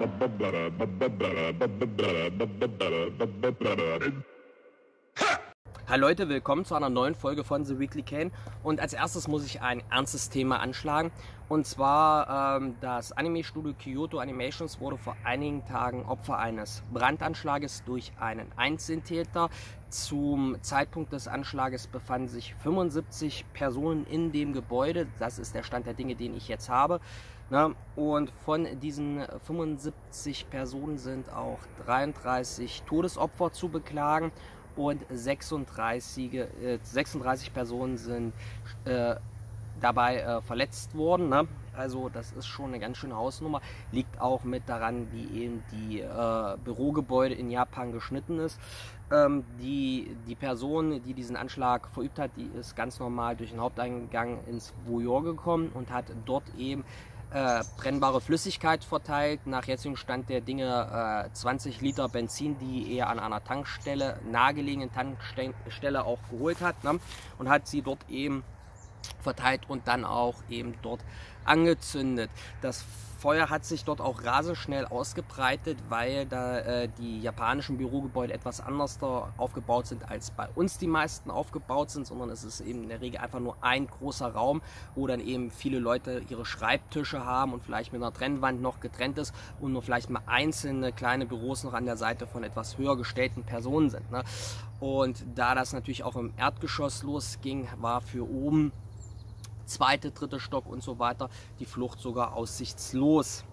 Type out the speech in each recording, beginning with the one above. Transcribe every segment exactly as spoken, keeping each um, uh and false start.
Hi Leute, willkommen zu einer neuen Folge von The Weekly Kane. Und als erstes muss ich ein ernstes Thema anschlagen. Und zwar ähm, das Anime-Studio Kyoto Animations wurde vor einigen Tagen Opfer eines Brandanschlages durch einen Einzeltäter. Zum Zeitpunkt des Anschlages befanden sich fünfundsiebzig Personen in dem Gebäude. Das ist der Stand der Dinge, den ich jetzt habe. Ne? Und von diesen fünfundsiebzig Personen sind auch dreiunddreißig Todesopfer zu beklagen. Und sechsunddreißig, äh, sechsunddreißig Personen sind äh, dabei äh, verletzt worden. Ne? Also das ist schon eine ganz schöne Hausnummer. Liegt auch mit daran, wie eben die äh, Bürogebäude in Japan geschnitten ist. Ähm, die, die Person, die diesen Anschlag verübt hat, die ist ganz normal durch den Haupteingang ins Voyeur gekommen und hat dort eben Äh, brennbare Flüssigkeit verteilt. Nach jetzigem Stand der Dinge äh, zwanzig Liter Benzin, die er an einer Tankstelle, nahegelegenen Tankstelle auch geholt hat, ne? Und hat sie dort eben verteilt und dann auch eben dort angezündet. Das Feuer hat sich dort auch rasend schnell ausgebreitet, weil da äh, die japanischen Bürogebäude etwas anders da aufgebaut sind, als bei uns die meisten aufgebaut sind, sondern es ist eben in der Regel einfach nur ein großer Raum, wo dann eben viele Leute ihre Schreibtische haben und vielleicht mit einer Trennwand noch getrennt ist und nur vielleicht mal einzelne kleine Büros noch an der Seite von etwas höher gestellten Personen sind, ne? Und da das natürlich auch im Erdgeschoss losging, war für oben zweite, dritte Stock und so weiter, die Flucht sogar aussichtslos.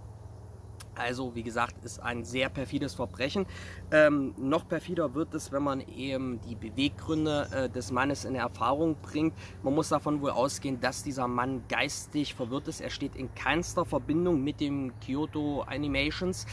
Also wie gesagt, ist ein sehr perfides Verbrechen. Ähm, noch perfider wird es, wenn man eben die Beweggründe äh, des Mannes in Erfahrung bringt. Man muss davon wohl ausgehen, dass dieser Mann geistig verwirrt ist. Er steht in keinster Verbindung mit dem Kyoto Animations.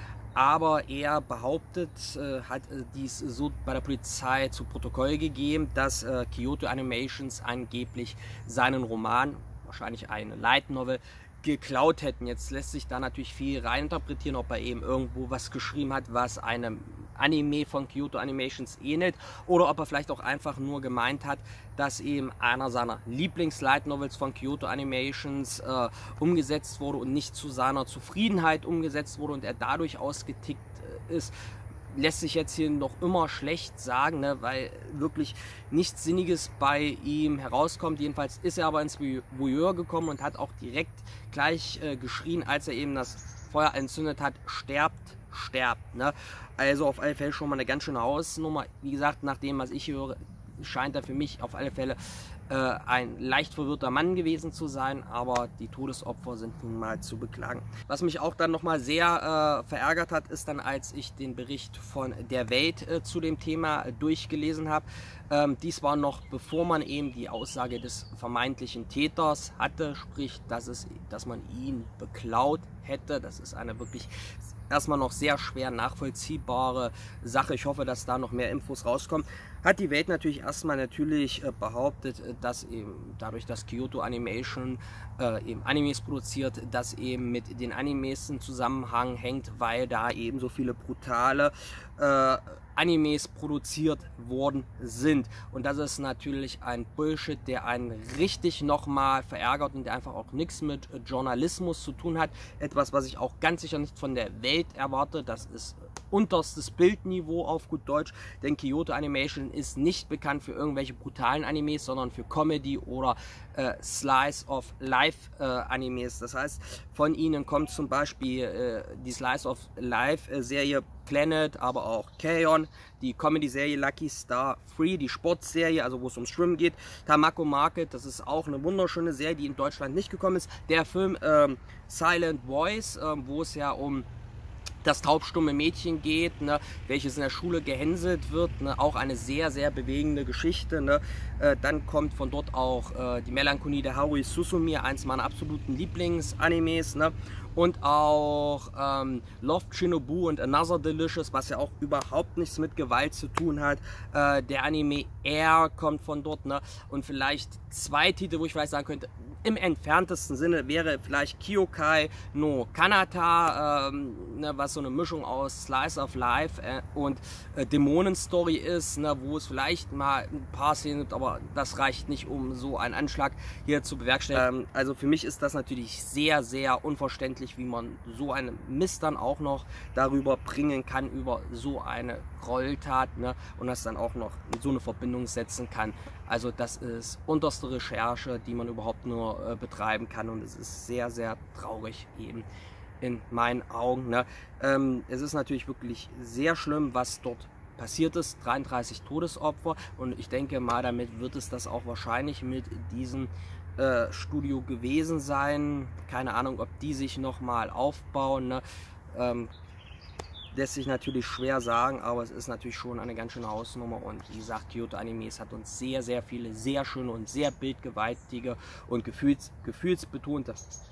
Aber er behauptet, äh, hat äh, dies so bei der Polizei zu Protokoll gegeben, dass äh, Kyoto Animations angeblich seinen Roman, wahrscheinlich eine Light Novel, geklaut hätten. Jetzt lässt sich da natürlich viel reininterpretieren, ob er eben irgendwo was geschrieben hat, was einem Anime von Kyoto Animations ähnelt, oder ob er vielleicht auch einfach nur gemeint hat, dass eben einer seiner Lieblings-Light-Novels von Kyoto Animations äh, umgesetzt wurde und nicht zu seiner Zufriedenheit umgesetzt wurde und er dadurch ausgetickt äh, ist. Lässt sich jetzt hier noch immer schlecht sagen, ne, weil wirklich nichts Sinniges bei ihm herauskommt. Jedenfalls ist er aber ins Voyeur gekommen und hat auch direkt gleich äh, geschrien, als er eben das Feuer entzündet hat: sterbt, sterbt. Ne? Also auf alle Fälle schon mal eine ganz schöne Hausnummer. Wie gesagt, nach dem, was ich höre, scheint er für mich auf alle Fälle äh, ein leicht verwirrter Mann gewesen zu sein, aber die Todesopfer sind nun mal zu beklagen. Was mich auch dann nochmal sehr äh, verärgert hat, ist dann, als ich den Bericht von der Welt äh, zu dem Thema äh, durchgelesen habe. Ähm, dies war noch bevor man eben die Aussage des vermeintlichen Täters hatte, sprich, dass, es, dass man ihn beklaut hätte. Das ist eine wirklich erstmal noch sehr schwer nachvollziehbare Sache. Ich hoffe, dass da noch mehr Infos rauskommen. Hat die Welt natürlich erstmal natürlich äh, behauptet, dass eben dadurch, dass Kyoto Animation äh, eben Animes produziert, dass eben mit den Animes ein Zusammenhang hängt, weil da eben so viele brutale äh, Animes produziert worden sind. Und das ist natürlich ein Bullshit, der einen richtig nochmal verärgert und der einfach auch nichts mit Journalismus zu tun hat. Etwas, was ich auch ganz sicher nicht von der Welt erwarte. Das ist unterstes Bildniveau auf gut Deutsch, denn Kyoto Animation ist nicht bekannt für irgendwelche brutalen Animes, sondern für Comedy oder äh, Slice of Life äh, Animes. Das heißt, von ihnen kommt zum Beispiel äh, die Slice of Life äh, Serie Planet, aber auch K-On!, die Comedy-Serie Lucky Star drei, die Sportserie, also wo es ums Schwimmen geht, Tamako Market, das ist auch eine wunderschöne Serie, die in Deutschland nicht gekommen ist. Der Film ähm, Silent Voice, äh, wo es ja um das taubstumme Mädchen geht, ne, welches in der Schule gehänselt wird, ne, auch eine sehr, sehr bewegende Geschichte. Ne. Äh, dann kommt von dort auch äh, die Melancholie der Haruhi Suzumiya, eins meiner absoluten Lieblings-Animes. Ne. Und auch ähm, Love, Shinobu und Another Delicious, was ja auch überhaupt nichts mit Gewalt zu tun hat. Äh, der Anime Air kommt von dort. Ne. Und vielleicht zwei Titel, wo ich vielleicht sagen könnte, im entferntesten Sinne wäre vielleicht Kyokai no Kanata, ähm, ne, was so eine Mischung aus Slice of Life äh, und äh, Dämonenstory ist, ne, wo es vielleicht mal ein paar Szenen gibt, aber das reicht nicht, um so einen Anschlag hier zu bewerkstelligen. Ähm, also für mich ist das natürlich sehr, sehr unverständlich, wie man so einen Mist dann auch noch darüber bringen kann, über so eine Gräueltat, ne, und das dann auch noch in so eine Verbindung setzen kann. Also das ist unterste Recherche, die man überhaupt nur äh, betreiben kann, und es ist sehr, sehr traurig eben in meinen Augen. Ne? Ähm, es ist natürlich wirklich sehr schlimm, was dort passiert ist. dreiunddreißig Todesopfer, und ich denke mal, damit wird es das auch wahrscheinlich mit diesem äh, Studio gewesen sein. Keine Ahnung, ob die sich nochmal aufbauen. Ne? Ähm, lässt sich natürlich schwer sagen, aber es ist natürlich schon eine ganz schöne Hausnummer, und wie gesagt, Kyoto Animes hat uns sehr, sehr viele sehr schöne und sehr bildgewaltige und gefühls, gefühlsbetonte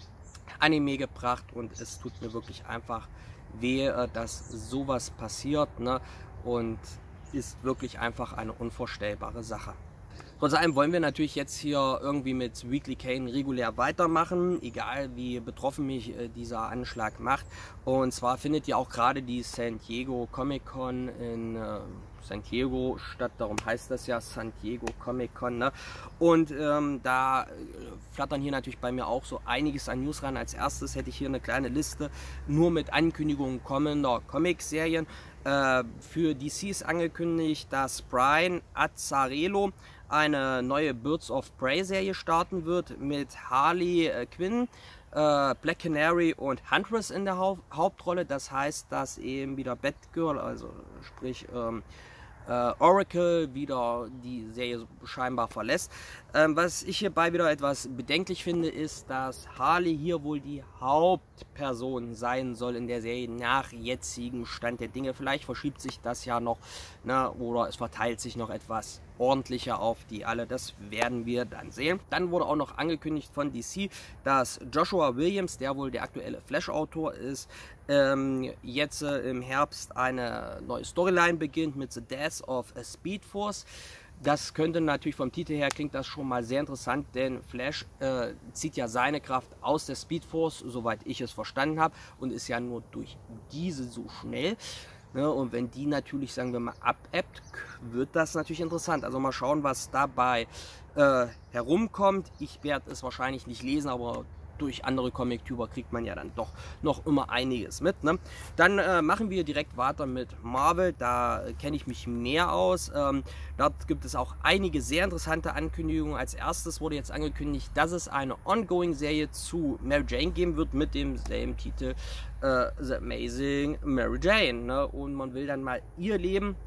Anime gebracht, und es tut mir wirklich einfach weh, dass sowas passiert, ne? Und ist wirklich einfach eine unvorstellbare Sache. Trotz allem wollen wir natürlich jetzt hier irgendwie mit Weekly Cane regulär weitermachen, egal wie betroffen mich äh, dieser Anschlag macht. Und zwar findet ja auch gerade die San Diego Comic Con in äh, San Diego statt, darum heißt das ja San Diego Comic Con, ne? Und ähm, da äh, flattern hier natürlich bei mir auch so einiges an News ran. Als erstes hätte ich hier eine kleine Liste nur mit Ankündigungen kommender Comic-Serien. Äh, für D C ist angekündigt, dass Brian Azzarello eine neue Birds of Prey Serie starten wird mit Harley äh, Quinn, äh, Black Canary und Huntress in der Haupt Hauptrolle. Das heißt, dass eben wieder Batgirl, also sprich ähm, äh, Oracle, wieder die Serie scheinbar verlässt. Ähm, was ich hierbei wieder etwas bedenklich finde, ist, dass Harley hier wohl die Hauptperson sein soll in der Serie nach jetzigem Stand der Dinge. Vielleicht verschiebt sich das ja noch, ne, oder es verteilt sich noch etwas ordentlicher auf die alle. Das werden wir dann sehen. Dann wurde auch noch angekündigt von D C, dass Joshua Williams, der wohl der aktuelle Flash-Autor ist, ähm, jetzt äh, im Herbst eine neue Storyline beginnt mit The Death of a Speed Force. Das könnte natürlich vom Titel her, klingt das schon mal sehr interessant, denn Flash äh, zieht ja seine Kraft aus der Speed Force, soweit ich es verstanden habe, und ist ja nur durch diese so schnell. Ne, und wenn die natürlich, sagen wir mal, abebbt, wird das natürlich interessant. Also mal schauen, was dabei äh, herumkommt. Ich werde es wahrscheinlich nicht lesen, aber durch andere Comic-Tuber kriegt man ja dann doch noch immer einiges mit. Ne? Dann äh, machen wir direkt weiter mit Marvel. Da äh, kenne ich mich mehr aus. Ähm, dort gibt es auch einige sehr interessante Ankündigungen. Als erstes wurde jetzt angekündigt, dass es eine Ongoing-Serie zu Mary Jane geben wird mit demselben Titel äh, The Amazing Mary Jane. Ne? Und man will dann mal ihr Leben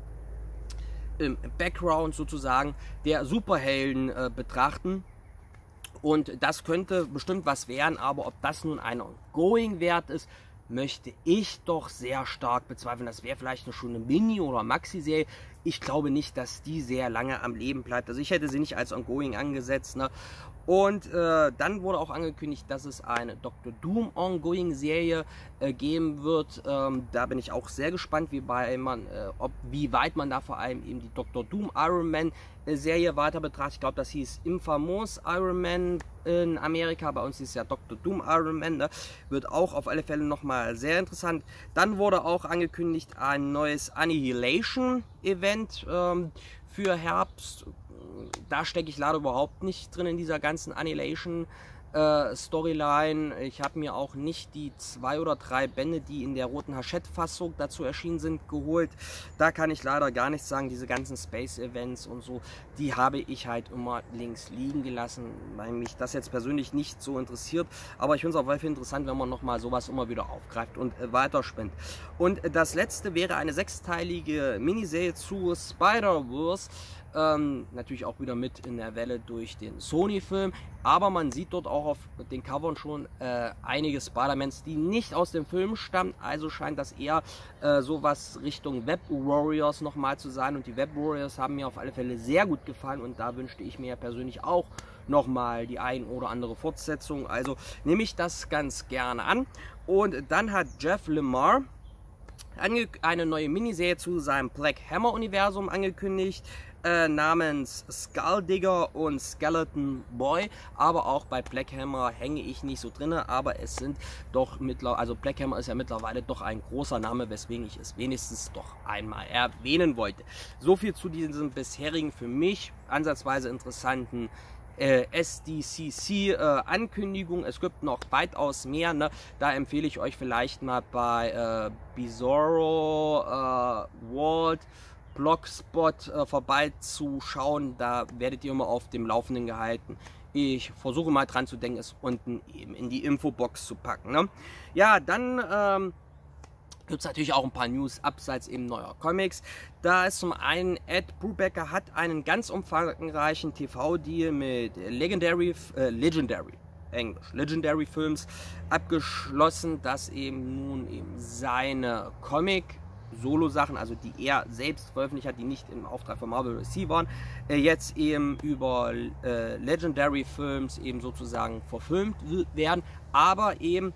im Background sozusagen der Superhelden äh, betrachten. Und das könnte bestimmt was werden, aber ob das nun ein Ongoing-Wert ist, möchte ich doch sehr stark bezweifeln. Das wäre vielleicht eine schöne Mini- oder Maxi-Serie. Ich glaube nicht, dass die sehr lange am Leben bleibt. Also ich hätte sie nicht als Ongoing angesetzt. Ne? Und äh, dann wurde auch angekündigt, dass es eine Doktor Doom Ongoing-Serie äh, geben wird. Ähm, da bin ich auch sehr gespannt, wie, bei man, äh, ob, wie weit man da vor allem eben die Doktor Doom Iron Man Serie weiter betrachtet. Ich glaube, das hieß Infamous Iron Man in Amerika. Bei uns ist ja Doktor Doom Iron Man. Ne? Wird auch auf alle Fälle nochmal sehr interessant. Dann wurde auch angekündigt ein neues Annihilation Event ähm, für Herbst. Da stecke ich leider überhaupt nicht drin in dieser ganzen Annihilation äh, Storyline. Ich habe mir auch nicht die zwei oder drei Bände, die in der roten Hachette-Fassung dazu erschienen sind, geholt. Da kann ich leider gar nichts sagen. Diese ganzen Space-Events und so, die habe ich halt immer links liegen gelassen, weil mich das jetzt persönlich nicht so interessiert. Aber ich finde es auf jeden Fall interessant, wenn man nochmal sowas immer wieder aufgreift und äh, weiterspinnt. Und äh, das letzte wäre eine sechsteilige Miniserie zu Spider-Verse. Ähm, natürlich auch wieder mit in der Welle durch den Sony-Film, aber man sieht dort auch auf den Covern schon äh, einige Spider-Mans, die nicht aus dem Film stammen, also scheint das eher äh, sowas Richtung Web Warriors nochmal zu sein, und die Web Warriors haben mir auf alle Fälle sehr gut gefallen, und da wünschte ich mir persönlich auch nochmal die ein oder andere Fortsetzung, also nehme ich das ganz gerne an. Und dann hat Jeff Lemire eine neue Miniserie zu seinem Black Hammer Universum angekündigt. äh, namens Skull Digger und Skeleton Boy, aber auch bei Black Hammer hänge ich nicht so drin, aber es sind doch mittlerweile, also Black Hammer ist ja mittlerweile doch ein großer Name, weswegen ich es wenigstens doch einmal erwähnen wollte. So viel zu diesem bisherigen, für mich ansatzweise interessanten Äh, S D C C-Ankündigung. Äh, es gibt noch weitaus mehr. Ne? Da empfehle ich euch vielleicht mal bei äh, Bizarro äh, World Blogspot äh, vorbeizuschauen. Da werdet ihr immer auf dem Laufenden gehalten. Ich versuche mal dran zu denken, es unten eben in die Infobox zu packen. Ne? Ja, dann ähm, gibt es natürlich auch ein paar News abseits eben neuer Comics. Da ist zum einen, Ed Brubaker hat einen ganz umfangreichen T V-Deal mit Legendary, äh, Legendary, Englisch, Legendary Films abgeschlossen, dass eben nun eben seine Comic-Solo-Sachen, also die er selbst veröffentlicht hat, die nicht im Auftrag von Marvel oder D C waren, äh, jetzt eben über äh, Legendary Films eben sozusagen verfilmt werden, aber eben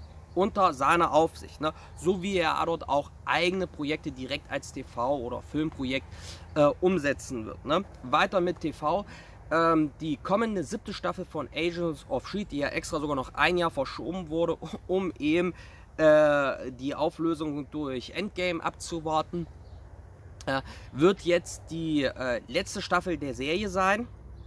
unter seiner Aufsicht, ne? So wie er dort auch eigene Projekte direkt als T V- oder Filmprojekt äh, umsetzen wird. Ne? Weiter mit T V, ähm, die kommende siebte Staffel von Agents of S H I E L D, die ja extra sogar noch ein Jahr verschoben wurde, um eben äh, die Auflösung durch Endgame abzuwarten, äh, wird jetzt die äh, letzte Staffel der Serie sein.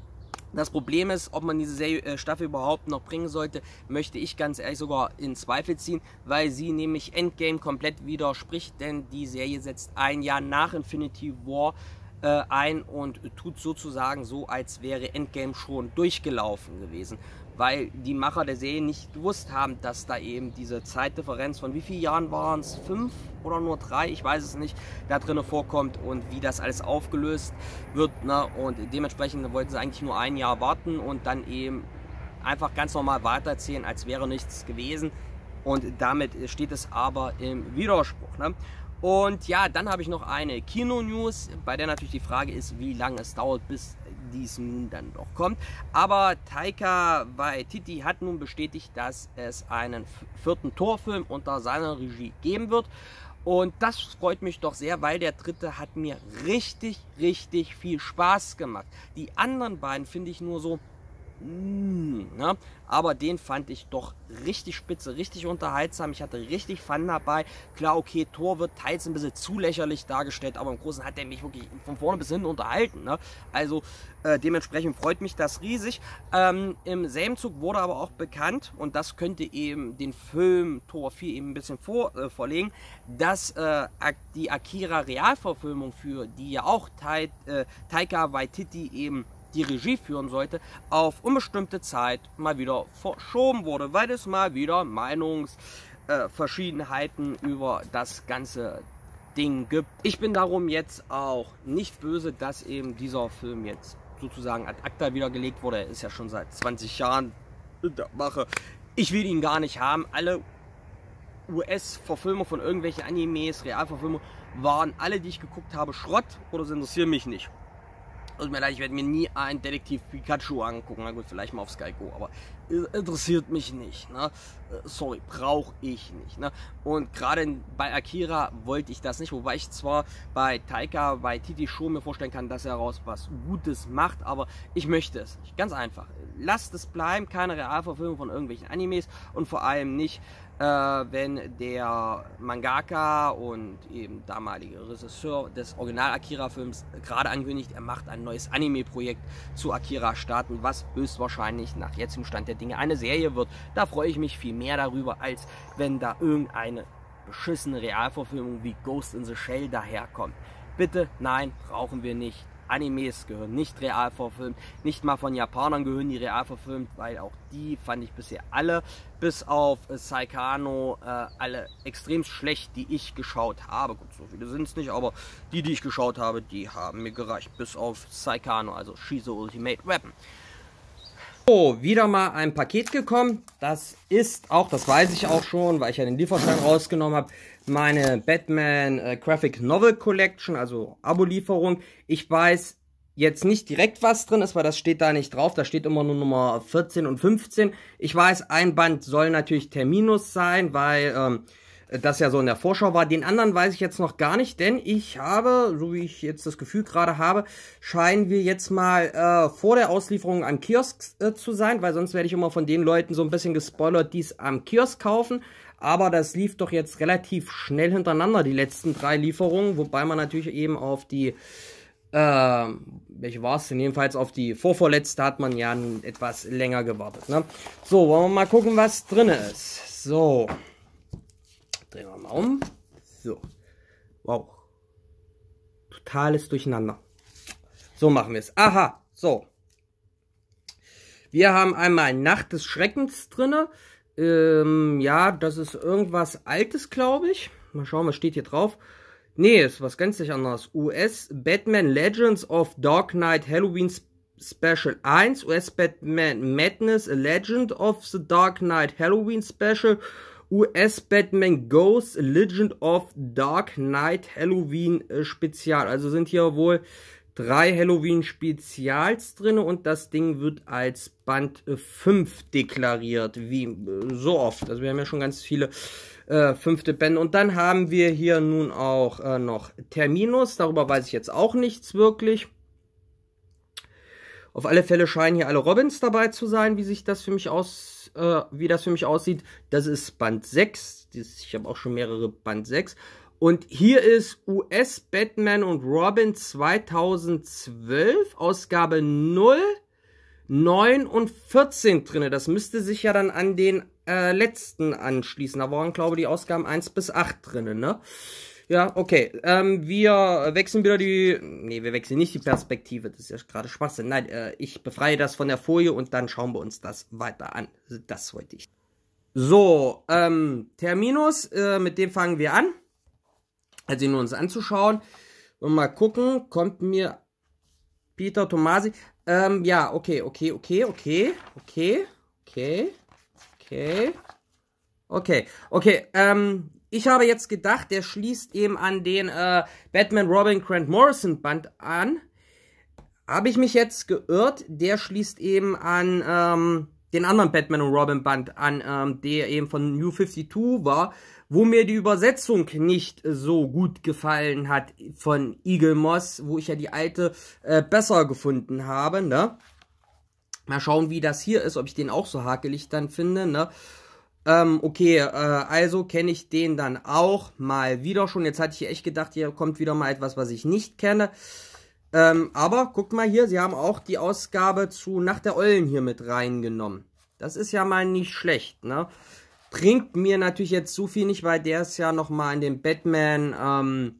Das Problem ist, ob man diese Serie, äh, Staffel überhaupt noch bringen sollte, möchte ich ganz ehrlich sogar in Zweifel ziehen, weil sie nämlich Endgame komplett widerspricht, denn die Serie setzt ein Jahr nach Infinity War äh, ein und tut sozusagen so, als wäre Endgame schon durchgelaufen gewesen, weil die Macher der Serie nicht gewusst haben, dass da eben diese Zeitdifferenz von wie vielen Jahren waren es? Fünf oder nur drei? Ich weiß es nicht, da drin vorkommt und wie das alles aufgelöst wird. Ne? Und dementsprechend wollten sie eigentlich nur ein Jahr warten und dann eben einfach ganz normal weitererzählen, als wäre nichts gewesen. Und damit steht es aber im Widerspruch. Ne? Und ja, dann habe ich noch eine Kino-News, bei der natürlich die Frage ist, wie lange es dauert, bis dies nun dann doch kommt. Aber Taika Waititi hat nun bestätigt, dass es einen vierten Thor-Film unter seiner Regie geben wird. Und das freut mich doch sehr, weil der dritte hat mir richtig, richtig viel Spaß gemacht. Die anderen beiden finde ich nur so, mm, ne? Aber den fand ich doch richtig spitze, richtig unterhaltsam. Ich hatte richtig Fun dabei. Klar, okay, Thor wird teils ein bisschen zu lächerlich dargestellt, aber im Großen hat er mich wirklich von vorne bis hinten unterhalten. Ne? Also äh, dementsprechend freut mich das riesig. Ähm, Im selben Zug wurde aber auch bekannt, und das könnte eben den Film Thor vier eben ein bisschen vor, äh, vorlegen, dass äh, die Akira-Realverfilmung, für die ja auch Tai, äh, Taika Waititi eben die Regie führen sollte, auf unbestimmte Zeit mal wieder verschoben wurde, weil es mal wieder Meinungsverschiedenheiten äh, über das ganze Ding gibt. Ich bin darum jetzt auch nicht böse, dass eben dieser Film jetzt sozusagen ad acta wiedergelegt wurde. Er ist ja schon seit zwanzig Jahren in der Mache. Ich will ihn gar nicht haben. Alle U S-Verfilmungen von irgendwelchen Animes, Realverfilmungen, waren alle, die ich geguckt habe, Schrott oder sie interessieren mich nicht. Tut mir leid, ich werde mir nie einen Detektiv Pikachu angucken. Na gut, vielleicht mal auf Sky Go, aber interessiert mich nicht. Ne? Sorry, brauche ich nicht. Ne? Und gerade bei Akira wollte ich das nicht, wobei ich zwar bei Taika Waititi schon mir vorstellen kann, dass er daraus was Gutes macht, aber ich möchte es nicht. Ganz einfach. Lasst es bleiben, keine Realverfilmung von irgendwelchen Animes und vor allem nicht, äh, wenn der Mangaka und eben damalige Regisseur des Original-Akira-Films gerade ankündigt, er macht ein neues Anime-Projekt zu Akira starten, was höchstwahrscheinlich nach jetzigem Stand der Dinge eine Serie wird. Da freue ich mich viel mehr darüber, als wenn da irgendeine beschissene Realverfilmung wie Ghost in the Shell daherkommt. Bitte, nein, brauchen wir nicht. Animes gehören nicht real verfilmt, nicht mal von Japanern gehören die real verfilmt, weil auch die fand ich bisher alle, bis auf äh, Saikano, äh, alle extrem schlecht, die ich geschaut habe. Gut, so viele sind es nicht, aber die, die ich geschaut habe, die haben mir gereicht, bis auf Saikano, also Shizo Ultimate Weapon. So, wieder mal ein Paket gekommen. Das ist auch, das weiß ich auch schon, weil ich ja den Lieferschein rausgenommen habe, meine Batman äh, Graphic Novel Collection, also Abo-Lieferung. Ich weiß jetzt nicht direkt, was drin ist, weil das steht da nicht drauf. Da steht immer nur Nummer vierzehn und fünfzehn. Ich weiß, ein Band soll natürlich Terminus sein, weil ähm, das ja so in der Vorschau war. Den anderen weiß ich jetzt noch gar nicht, denn ich habe, so wie ich jetzt das Gefühl gerade habe, scheinen wir jetzt mal äh, vor der Auslieferung an Kiosks äh, zu sein, weil sonst werde ich immer von den Leuten so ein bisschen gespoilert, die es am Kiosk kaufen. Aber das lief doch jetzt relativ schnell hintereinander, die letzten drei Lieferungen, wobei man natürlich eben auf die, äh, welche war es denn? Jedenfalls auf die vorvorletzte hat man ja etwas länger gewartet, ne? So, wollen wir mal gucken, was drin ist. So. Drehen wir mal um. So. Wow. Totales Durcheinander. So machen wir es. Aha. So. Wir haben einmal Nacht des Schreckens drin. Ähm, ja, das ist irgendwas Altes, glaube ich. Mal schauen, was steht hier drauf. Nee, ist was ganz anderes. U S Batman Legends of Dark Knight Halloween Special eins. U S Batman Madness A Legend of the Dark Knight Halloween Special. U S Batman Ghost Legend of Dark Knight Halloween äh, Spezial. Also sind hier wohl drei Halloween Spezials drin und das Ding wird als Band äh, fünf deklariert, wie äh, so oft. Also wir haben ja schon ganz viele äh, fünfte Bände. Und dann haben wir hier nun auch äh, noch Terminus. Darüber weiß ich jetzt auch nichts wirklich. Auf alle Fälle scheinen hier alle Robins dabei zu sein, wie sich das für mich aus, äh, wie das für mich aussieht. Das ist Band sechs. Ich habe auch schon mehrere Band sechs. Und hier ist U S Batman und Robin zweitausendzwölf, Ausgabe null, neun und vierzehn drin. Das müsste sich ja dann an den äh, letzten anschließen. Da waren, glaube ich, die Ausgaben eins bis acht drin, ne? Ja, okay. Ähm, wir wechseln wieder die... Nee, wir wechseln nicht die Perspektive. Das ist ja gerade Schwachsinn. Nein, äh, ich befreie das von der Folie und dann schauen wir uns das weiter an. Das wollte ich. So, ähm, Terminus, äh, mit dem fangen wir an. Also ihn uns anzuschauen. Und mal gucken, kommt mir Peter Tomasi. Ähm, ja, okay, okay, okay, okay, okay, okay, okay, okay, okay, ähm... Ich habe jetzt gedacht, der schließt eben an den äh, Batman Robin Grant Morrison Band an. Habe ich mich jetzt geirrt, der schließt eben an ähm, den anderen Batman und Robin Band an, ähm, der eben von New fünfundfünfzig war, wo mir die Übersetzung nicht so gut gefallen hat von Eagle Moss, wo ich ja die alte äh, besser gefunden habe, ne? Mal schauen, wie das hier ist, ob ich den auch so hakelig dann finde, ne? Ähm, okay, äh, also kenne ich den dann auch mal wieder schon. Jetzt hatte ich echt gedacht, hier kommt wieder mal etwas, was ich nicht kenne. Ähm, aber guckt mal hier, sie haben auch die Ausgabe zu Nacht der Eulen hier mit reingenommen. Das ist ja mal nicht schlecht, ne? Bringt mir natürlich jetzt so viel nicht, weil der ist ja nochmal in dem Batman, ähm,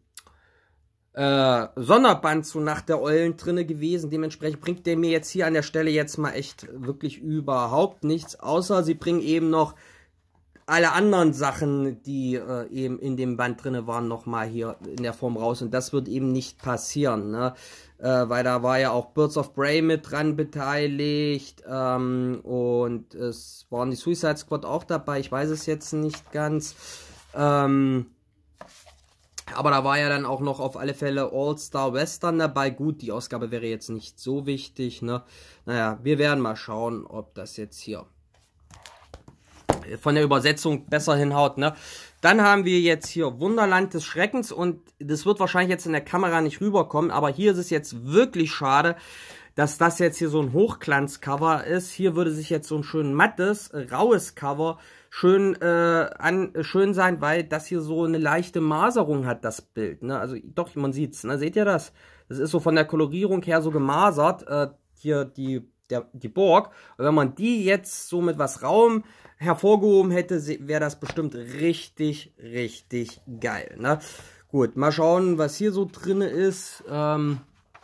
äh, Sonderband zu Nacht der Eulen drinne gewesen. Dementsprechend bringt der mir jetzt hier an der Stelle jetzt mal echt wirklich überhaupt nichts. Außer sie bringen eben noch alle anderen Sachen, die äh, eben in dem Band drin waren, nochmal hier in der Form raus. Und das wird eben nicht passieren, ne? Äh, weil da war ja auch Birds of Prey mit dran beteiligt. Ähm, und es waren die Suicide Squad auch dabei. Ich weiß es jetzt nicht ganz. Ähm, aber da war ja dann auch noch auf alle Fälle All-Star Western dabei. Gut, die Ausgabe wäre jetzt nicht so wichtig, ne? Naja, wir werden mal schauen, ob das jetzt hier von der Übersetzung besser hinhaut, ne? Dann haben wir jetzt hier Wunderland des Schreckens und das wird wahrscheinlich jetzt in der Kamera nicht rüberkommen, aber hier ist es jetzt wirklich schade, dass das jetzt hier so ein Hochglanzcover ist. Hier würde sich jetzt so ein schön mattes, raues Cover schön, äh, an, schön sein, weil das hier so eine leichte Maserung hat, das Bild, ne? Also doch, man sieht's, ne? Seht ihr das? Das ist so von der Kolorierung her so gemasert, äh, hier die, der, die Burg. Und wenn man die jetzt so mit was Rauem hervorgehoben hätte, wäre das bestimmt richtig, richtig geil, ne? Gut, mal schauen, was hier so drin ist. Ähm,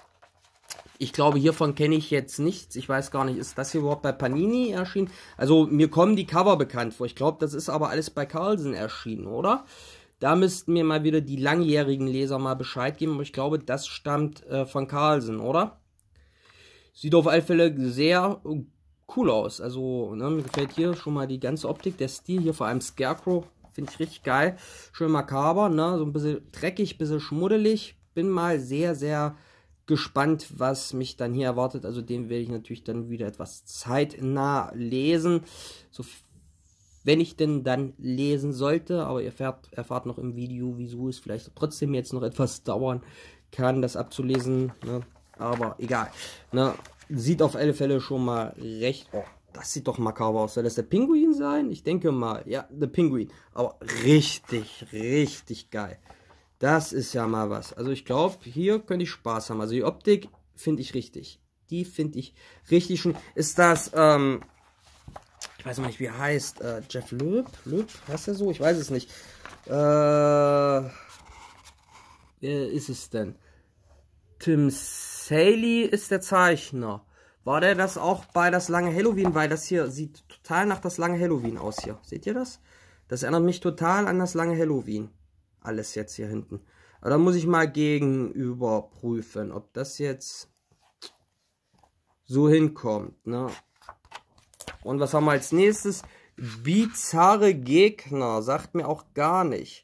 ich glaube, hiervon kenne ich jetzt nichts. Ich weiß gar nicht, ist das hier überhaupt bei Panini erschienen? Also, mir kommen die Cover bekannt vor. Ich glaube, das ist aber alles bei Carlsen erschienen, oder? Da müssten mir mal wieder die langjährigen Leser mal Bescheid geben. Aber ich glaube, das stammt äh, von Carlsen, oder? Sieht auf alle Fälle sehr cool aus. Also, ne, mir gefällt hier schon mal die ganze Optik, der Stil hier, vor allem Scarecrow, finde ich richtig geil. Schön makaber, ne, so ein bisschen dreckig, ein bisschen schmuddelig. Bin mal sehr, sehr gespannt, was mich dann hier erwartet. Also den werde ich natürlich dann wieder etwas zeitnah lesen. So wenn ich denn dann lesen sollte. Aber ihr erfahrt, erfahrt noch im Video, wieso es vielleicht trotzdem jetzt noch etwas dauern kann, das abzulesen. Ne? Aber egal. Ne? Sieht auf alle Fälle schon mal recht... Oh, das sieht doch makaber aus. Soll das der Pinguin sein? Ich denke mal. Ja, der Pinguin. Aber richtig, richtig geil. Das ist ja mal was. Also ich glaube, hier könnte ich Spaß haben. Also die Optik finde ich richtig. Die finde ich richtig schön. Ist das, ähm, ich weiß noch nicht, wie er heißt. Äh, Jeff Loeb? Loeb? Heißt er so? Ich weiß es nicht. Äh, wer ist es denn? Tim Sale ist der Zeichner. War der das auch bei das lange Halloween? Weil das hier sieht total nach das lange Halloween aus hier. Seht ihr das? Das erinnert mich total an das lange Halloween. Alles jetzt hier hinten. Aber da muss ich mal gegenüber prüfen, ob das jetzt so hinkommt. Ne? Und was haben wir als nächstes? Bizarre Gegner. Sagt mir auch gar nicht.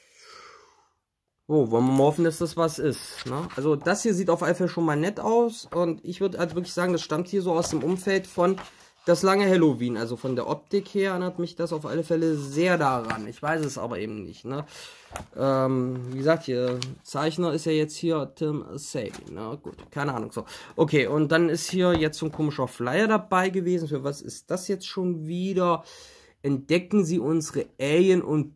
Oh, wollen wir mal hoffen, dass das was ist. Ne? Also das hier sieht auf jeden Fall schon mal nett aus. Und ich würde halt wirklich sagen, das stammt hier so aus dem Umfeld von das lange Halloween. Also von der Optik her erinnert mich das auf alle Fälle sehr daran. Ich weiß es aber eben nicht. Ne? Ähm, wie gesagt, hier Zeichner ist ja jetzt hier Tim Sale. Ne? Gut, keine Ahnung. So, okay, und dann ist hier jetzt so ein komischer Flyer dabei gewesen. Für was ist das jetzt schon wieder? Entdecken Sie unsere Alien- und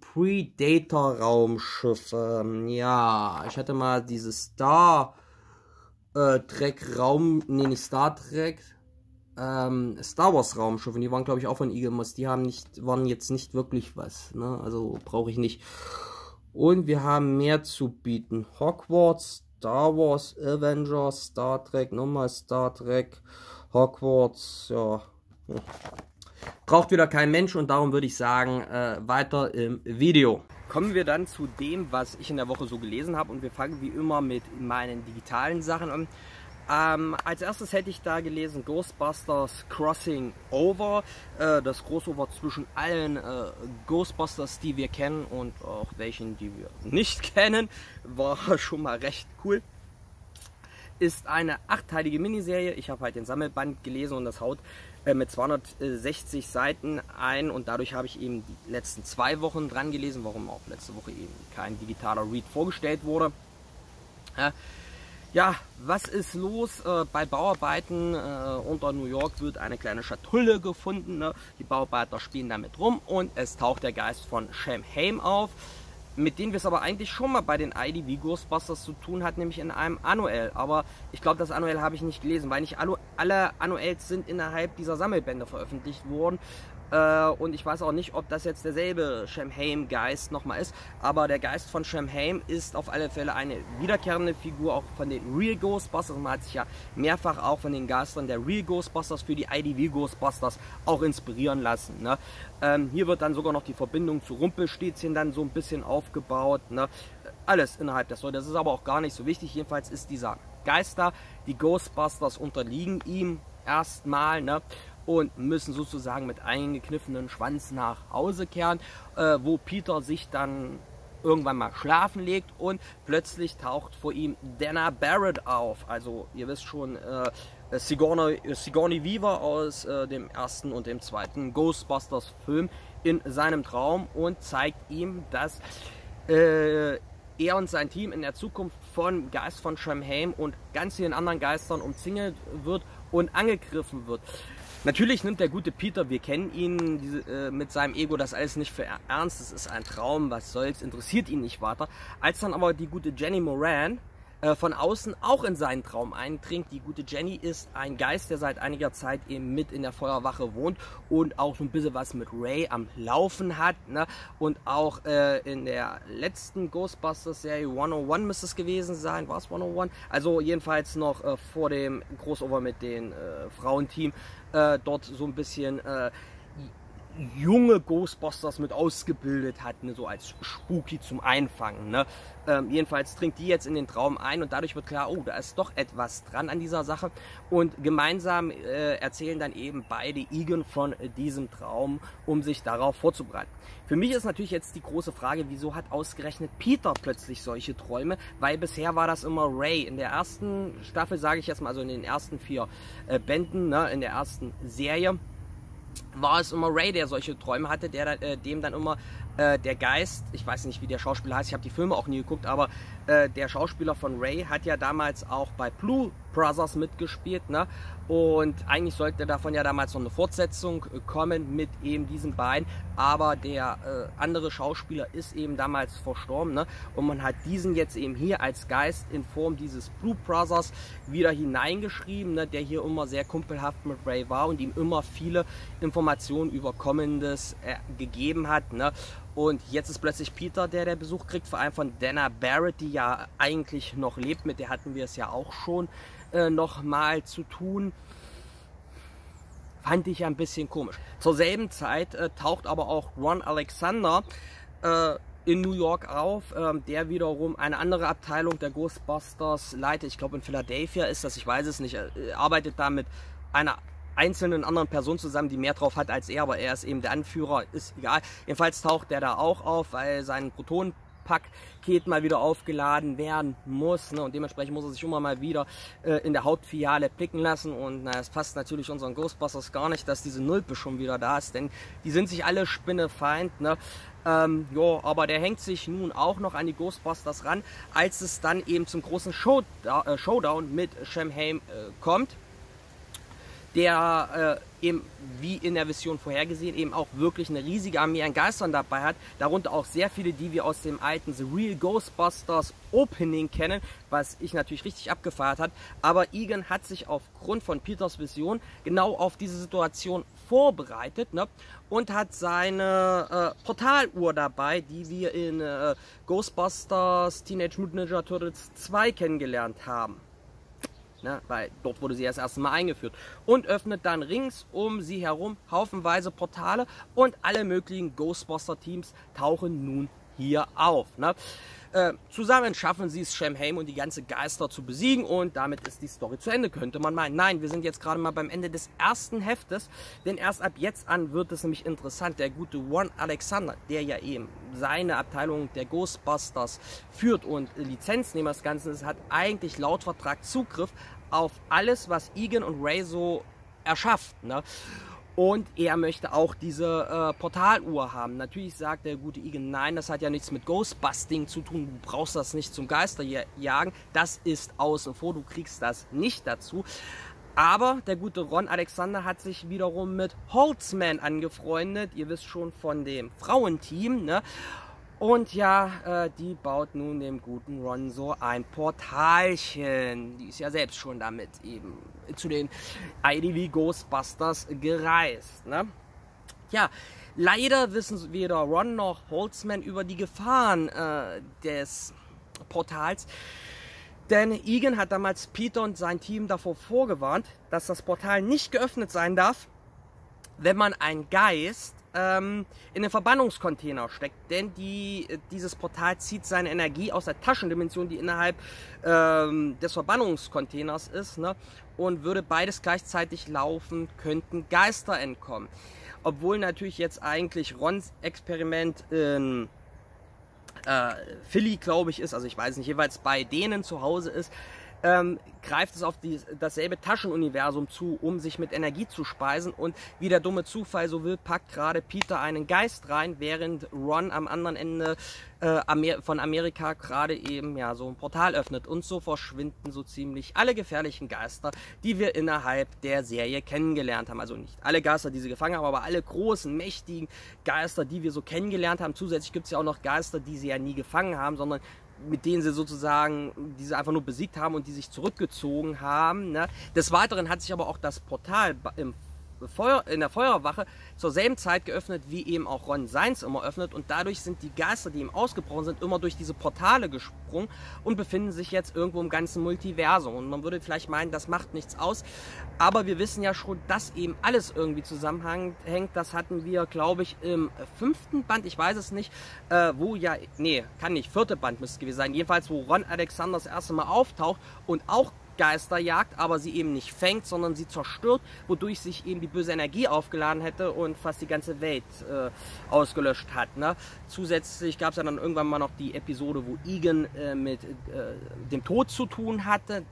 Predator-Raumschiffe. Ja, ich hatte mal dieses Star äh, Trek Raum, nee, nicht Star Trek, ähm, Star Wars Raumschiffe. Die waren, glaube ich, auch von Eaglemoss. Die haben nicht, waren jetzt nicht wirklich was. Ne? Also brauche ich nicht. Und wir haben mehr zu bieten. Hogwarts, Star Wars, Avengers, Star Trek, nochmal Star Trek, Hogwarts, ja. Hm. Braucht wieder kein Mensch und darum würde ich sagen, äh, weiter im Video. Kommen wir dann zu dem, was ich in der Woche so gelesen habe und wir fangen wie immer mit meinen digitalen Sachen an. Ähm, als erstes hätte ich da gelesen Ghostbusters Crossing Over, äh, das Crossover zwischen allen äh, Ghostbusters, die wir kennen und auch welchen, die wir nicht kennen, war schon mal recht cool. Ist eine achtteilige Miniserie. Ich habe halt den Sammelband gelesen und das haut äh, mit zweihundertsechzig Seiten ein und dadurch habe ich eben die letzten zwei Wochen dran gelesen, warum auch letzte Woche eben kein digitaler Read vorgestellt wurde. Äh, ja, was ist los? Äh, bei Bauarbeiten äh, unter New York wird eine kleine Schatulle gefunden. Ne? Die Bauarbeiter spielen damit rum und es taucht der Geist von Sam Hain auf, mit denen wir es aber eigentlich schon mal bei den I D V Ghostbusters zu tun hat, nämlich in einem Annuell. Aber ich glaube, das Annuell habe ich nicht gelesen, weil nicht alle, alle Annuells sind innerhalb dieser Sammelbände veröffentlicht worden. Äh, und ich weiß auch nicht, ob das jetzt derselbe Sam Hain Geist nochmal ist. Aber der Geist von Sam Hain ist auf alle Fälle eine wiederkehrende Figur, auch von den Real Ghostbusters. Man hat sich ja mehrfach auch von den Geistern der Real Ghostbusters für die I D V Ghostbusters auch inspirieren lassen. Ne? Ähm, hier wird dann sogar noch die Verbindung zu Rumpelstilzchen dann so ein bisschen aufgebaut. Ne? Alles innerhalb der Story. Das ist aber auch gar nicht so wichtig. Jedenfalls ist dieser Geist da. Die Ghostbusters unterliegen ihm erstmal, ne? Und müssen sozusagen mit eingekniffenem Schwanz nach Hause kehren, äh, wo Peter sich dann irgendwann mal schlafen legt und plötzlich taucht vor ihm Dana Barrett auf. Also ihr wisst schon, äh, Sigourney, Sigourney Weaver aus äh, dem ersten und dem zweiten Ghostbusters Film in seinem Traum und zeigt ihm, dass äh, er und sein Team in der Zukunft von Geist von Sam Hain und ganz vielen anderen Geistern umzingelt wird und angegriffen wird. Natürlich nimmt der gute Peter, wir kennen ihn, diese, äh, mit seinem Ego das alles nicht für ernst, es ist ein Traum, was soll's, interessiert ihn nicht weiter. Als dann aber die gute Jenny Moran äh, von außen auch in seinen Traum eindringt, die gute Jenny ist ein Geist, der seit einiger Zeit eben mit in der Feuerwache wohnt und auch so ein bisschen was mit Ray am Laufen hat, ne? Und auch äh, in der letzten Ghostbusters-Serie hundertundeins müsste es gewesen sein, war es hundertundeins? Also jedenfalls noch äh, vor dem Crossover mit dem äh, Frauenteam, Äh, dort so ein bisschen äh, junge Ghostbusters mit ausgebildet hat, ne, so als Spooky zum Einfangen. Ne? Ähm, jedenfalls dringt die jetzt in den Traum ein und dadurch wird klar, oh, da ist doch etwas dran an dieser Sache. Und gemeinsam äh, erzählen dann eben beide Egon von äh, diesem Traum, um sich darauf vorzubereiten. Für mich ist natürlich jetzt die große Frage, wieso hat ausgerechnet Peter plötzlich solche Träume? Weil bisher war das immer Ray. In der ersten Staffel, sage ich jetzt mal, also in den ersten vier äh, Bänden, ne, in der ersten Serie, war es immer Ray, der solche Träume hatte, der äh, dem dann immer äh, der Geist, ich weiß nicht, wie der Schauspieler heißt, ich habe die Filme auch nie geguckt, aber äh, der Schauspieler von Ray hat ja damals auch bei Blue Brothers mitgespielt, ne? Und eigentlich sollte davon ja damals noch eine Fortsetzung äh, kommen mit eben diesen beiden, aber der äh, andere Schauspieler ist eben damals verstorben, ne? Und man hat diesen jetzt eben hier als Geist in Form dieses Blue Brothers wieder hineingeschrieben, ne? Der hier immer sehr kumpelhaft mit Ray war und ihm immer viele Informationen über Kommendes äh, gegeben hat, ne? Und jetzt ist plötzlich Peter, der der Besuch kriegt, vor allem von Dana Barrett, die ja eigentlich noch lebt, mit der hatten wir es ja auch schon äh, noch mal zu tun. Fand ich ja ein bisschen komisch. Zur selben Zeit äh, taucht aber auch Ron Alexander äh, in New York auf, ähm, der wiederum eine andere Abteilung der Ghostbusters leitet. Ich glaube in Philadelphia ist das, ich weiß es nicht. Er arbeitet da mit einer einzelnen anderen Person zusammen, die mehr drauf hat als er, aber er ist eben der Anführer, ist egal. Jedenfalls taucht der da auch auf, weil sein Protonenpaket mal wieder aufgeladen werden muss, ne? Und dementsprechend muss er sich immer mal wieder äh, in der Hauptfiliale blicken lassen und na, es passt natürlich unseren Ghostbusters gar nicht, dass diese Nulpe schon wieder da ist, denn die sind sich alle Spinnefeind, ne? Ähm, jo, aber der hängt sich nun auch noch an die Ghostbusters ran, als es dann eben zum großen Show, äh, Showdown mit Shem Haim äh, kommt, der äh, eben, wie in der Vision vorhergesehen, eben auch wirklich eine riesige Armee an Geistern dabei hat, darunter auch sehr viele, die wir aus dem alten The Real Ghostbusters Opening kennen, was ich natürlich richtig abgefeiert hat, aber Egon hat sich aufgrund von Peters Vision genau auf diese Situation vorbereitet, ne? Und hat seine äh, Portaluhr dabei, die wir in äh, Ghostbusters Teenage Mutant Ninja Turtles zwei kennengelernt haben. Ne, weil dort wurde sie erst erst mal eingeführt und öffnet dann rings um sie herum haufenweise Portale und alle möglichen Ghostbuster-Teams tauchen nun hier auf. Ne? Äh, zusammen schaffen sie es, Shem Haim und die ganze Geister zu besiegen und damit ist die Story zu Ende, könnte man meinen. Nein, wir sind jetzt gerade mal beim Ende des ersten Heftes, denn erst ab jetzt an wird es nämlich interessant. Der gute Ron Alexander, der ja eben seine Abteilung der Ghostbusters führt und Lizenznehmer des Ganzen ist, hat eigentlich laut Vertrag Zugriff auf alles, was Egon und Ray so erschafft, ne? Und er möchte auch diese äh, Portaluhr haben. Natürlich sagt der gute Egon, nein, das hat ja nichts mit Ghostbusting zu tun. Du brauchst das nicht zum Geisterjagen. Das ist außen vor, du kriegst das nicht dazu. Aber der gute Ron Alexander hat sich wiederum mit Holtzman angefreundet. Ihr wisst schon, von dem Frauenteam, ne? Und ja, äh, die baut nun dem guten Ron so ein Portalchen. Die ist ja selbst schon damit eben zu den I D V Ghostbusters gereist, ne? Ja, leider wissen weder Ron noch Holtzman über die Gefahren äh, des Portals. Denn Egon hat damals Peter und sein Team davor vorgewarnt, dass das Portal nicht geöffnet sein darf, wenn man einen Geist ähm, in den Verbannungscontainer steckt. Denn die, dieses Portal zieht seine Energie aus der Taschendimension, die innerhalb ähm, des Verbannungscontainers ist, ne? Und würde beides gleichzeitig laufen, könnten Geister entkommen. Obwohl natürlich jetzt eigentlich Rons Experiment in äh, Philly, glaube ich, ist, also ich weiß nicht, jeweils bei denen zu Hause ist, ähm, greift es auf die, dasselbe Taschenuniversum zu, um sich mit Energie zu speisen, und wie der dumme Zufall so will, packt gerade Peter einen Geist rein, während Ron am anderen Ende äh, Amer von Amerika gerade eben ja so ein Portal öffnet, und so verschwinden so ziemlich alle gefährlichen Geister, die wir innerhalb der Serie kennengelernt haben. Also nicht alle Geister, die sie gefangen haben, aber alle großen, mächtigen Geister, die wir so kennengelernt haben. Zusätzlich gibt es ja auch noch Geister, die sie ja nie gefangen haben, sondern mit denen sie sozusagen, die sie einfach nur besiegt haben und die sich zurückgezogen haben, ne? Des Weiteren hat sich aber auch das Portal im Feuer, in der Feuerwache zur selben Zeit geöffnet, wie eben auch Ron seins immer öffnet, und dadurch sind die Geister, die ihm ausgebrochen sind, immer durch diese Portale gesprungen und befinden sich jetzt irgendwo im ganzen Multiversum. Und man würde vielleicht meinen, das macht nichts aus, aber wir wissen ja schon, dass eben alles irgendwie zusammenhängt. Das hatten wir, glaube ich, im fünften Band, ich weiß es nicht, äh, wo ja, nee, kann nicht, vierte Band müsste es gewesen sein, jedenfalls, wo Ron Alexander das erste Mal auftaucht und auch Geister jagt, aber sie eben nicht fängt, sondern sie zerstört, wodurch sich eben die böse Energie aufgeladen hätte und fast die ganze Welt äh, ausgelöscht hat, ne? Zusätzlich gab es ja dann irgendwann mal noch die Episode, wo Egon äh, mit äh, dem Tod zu tun hatte.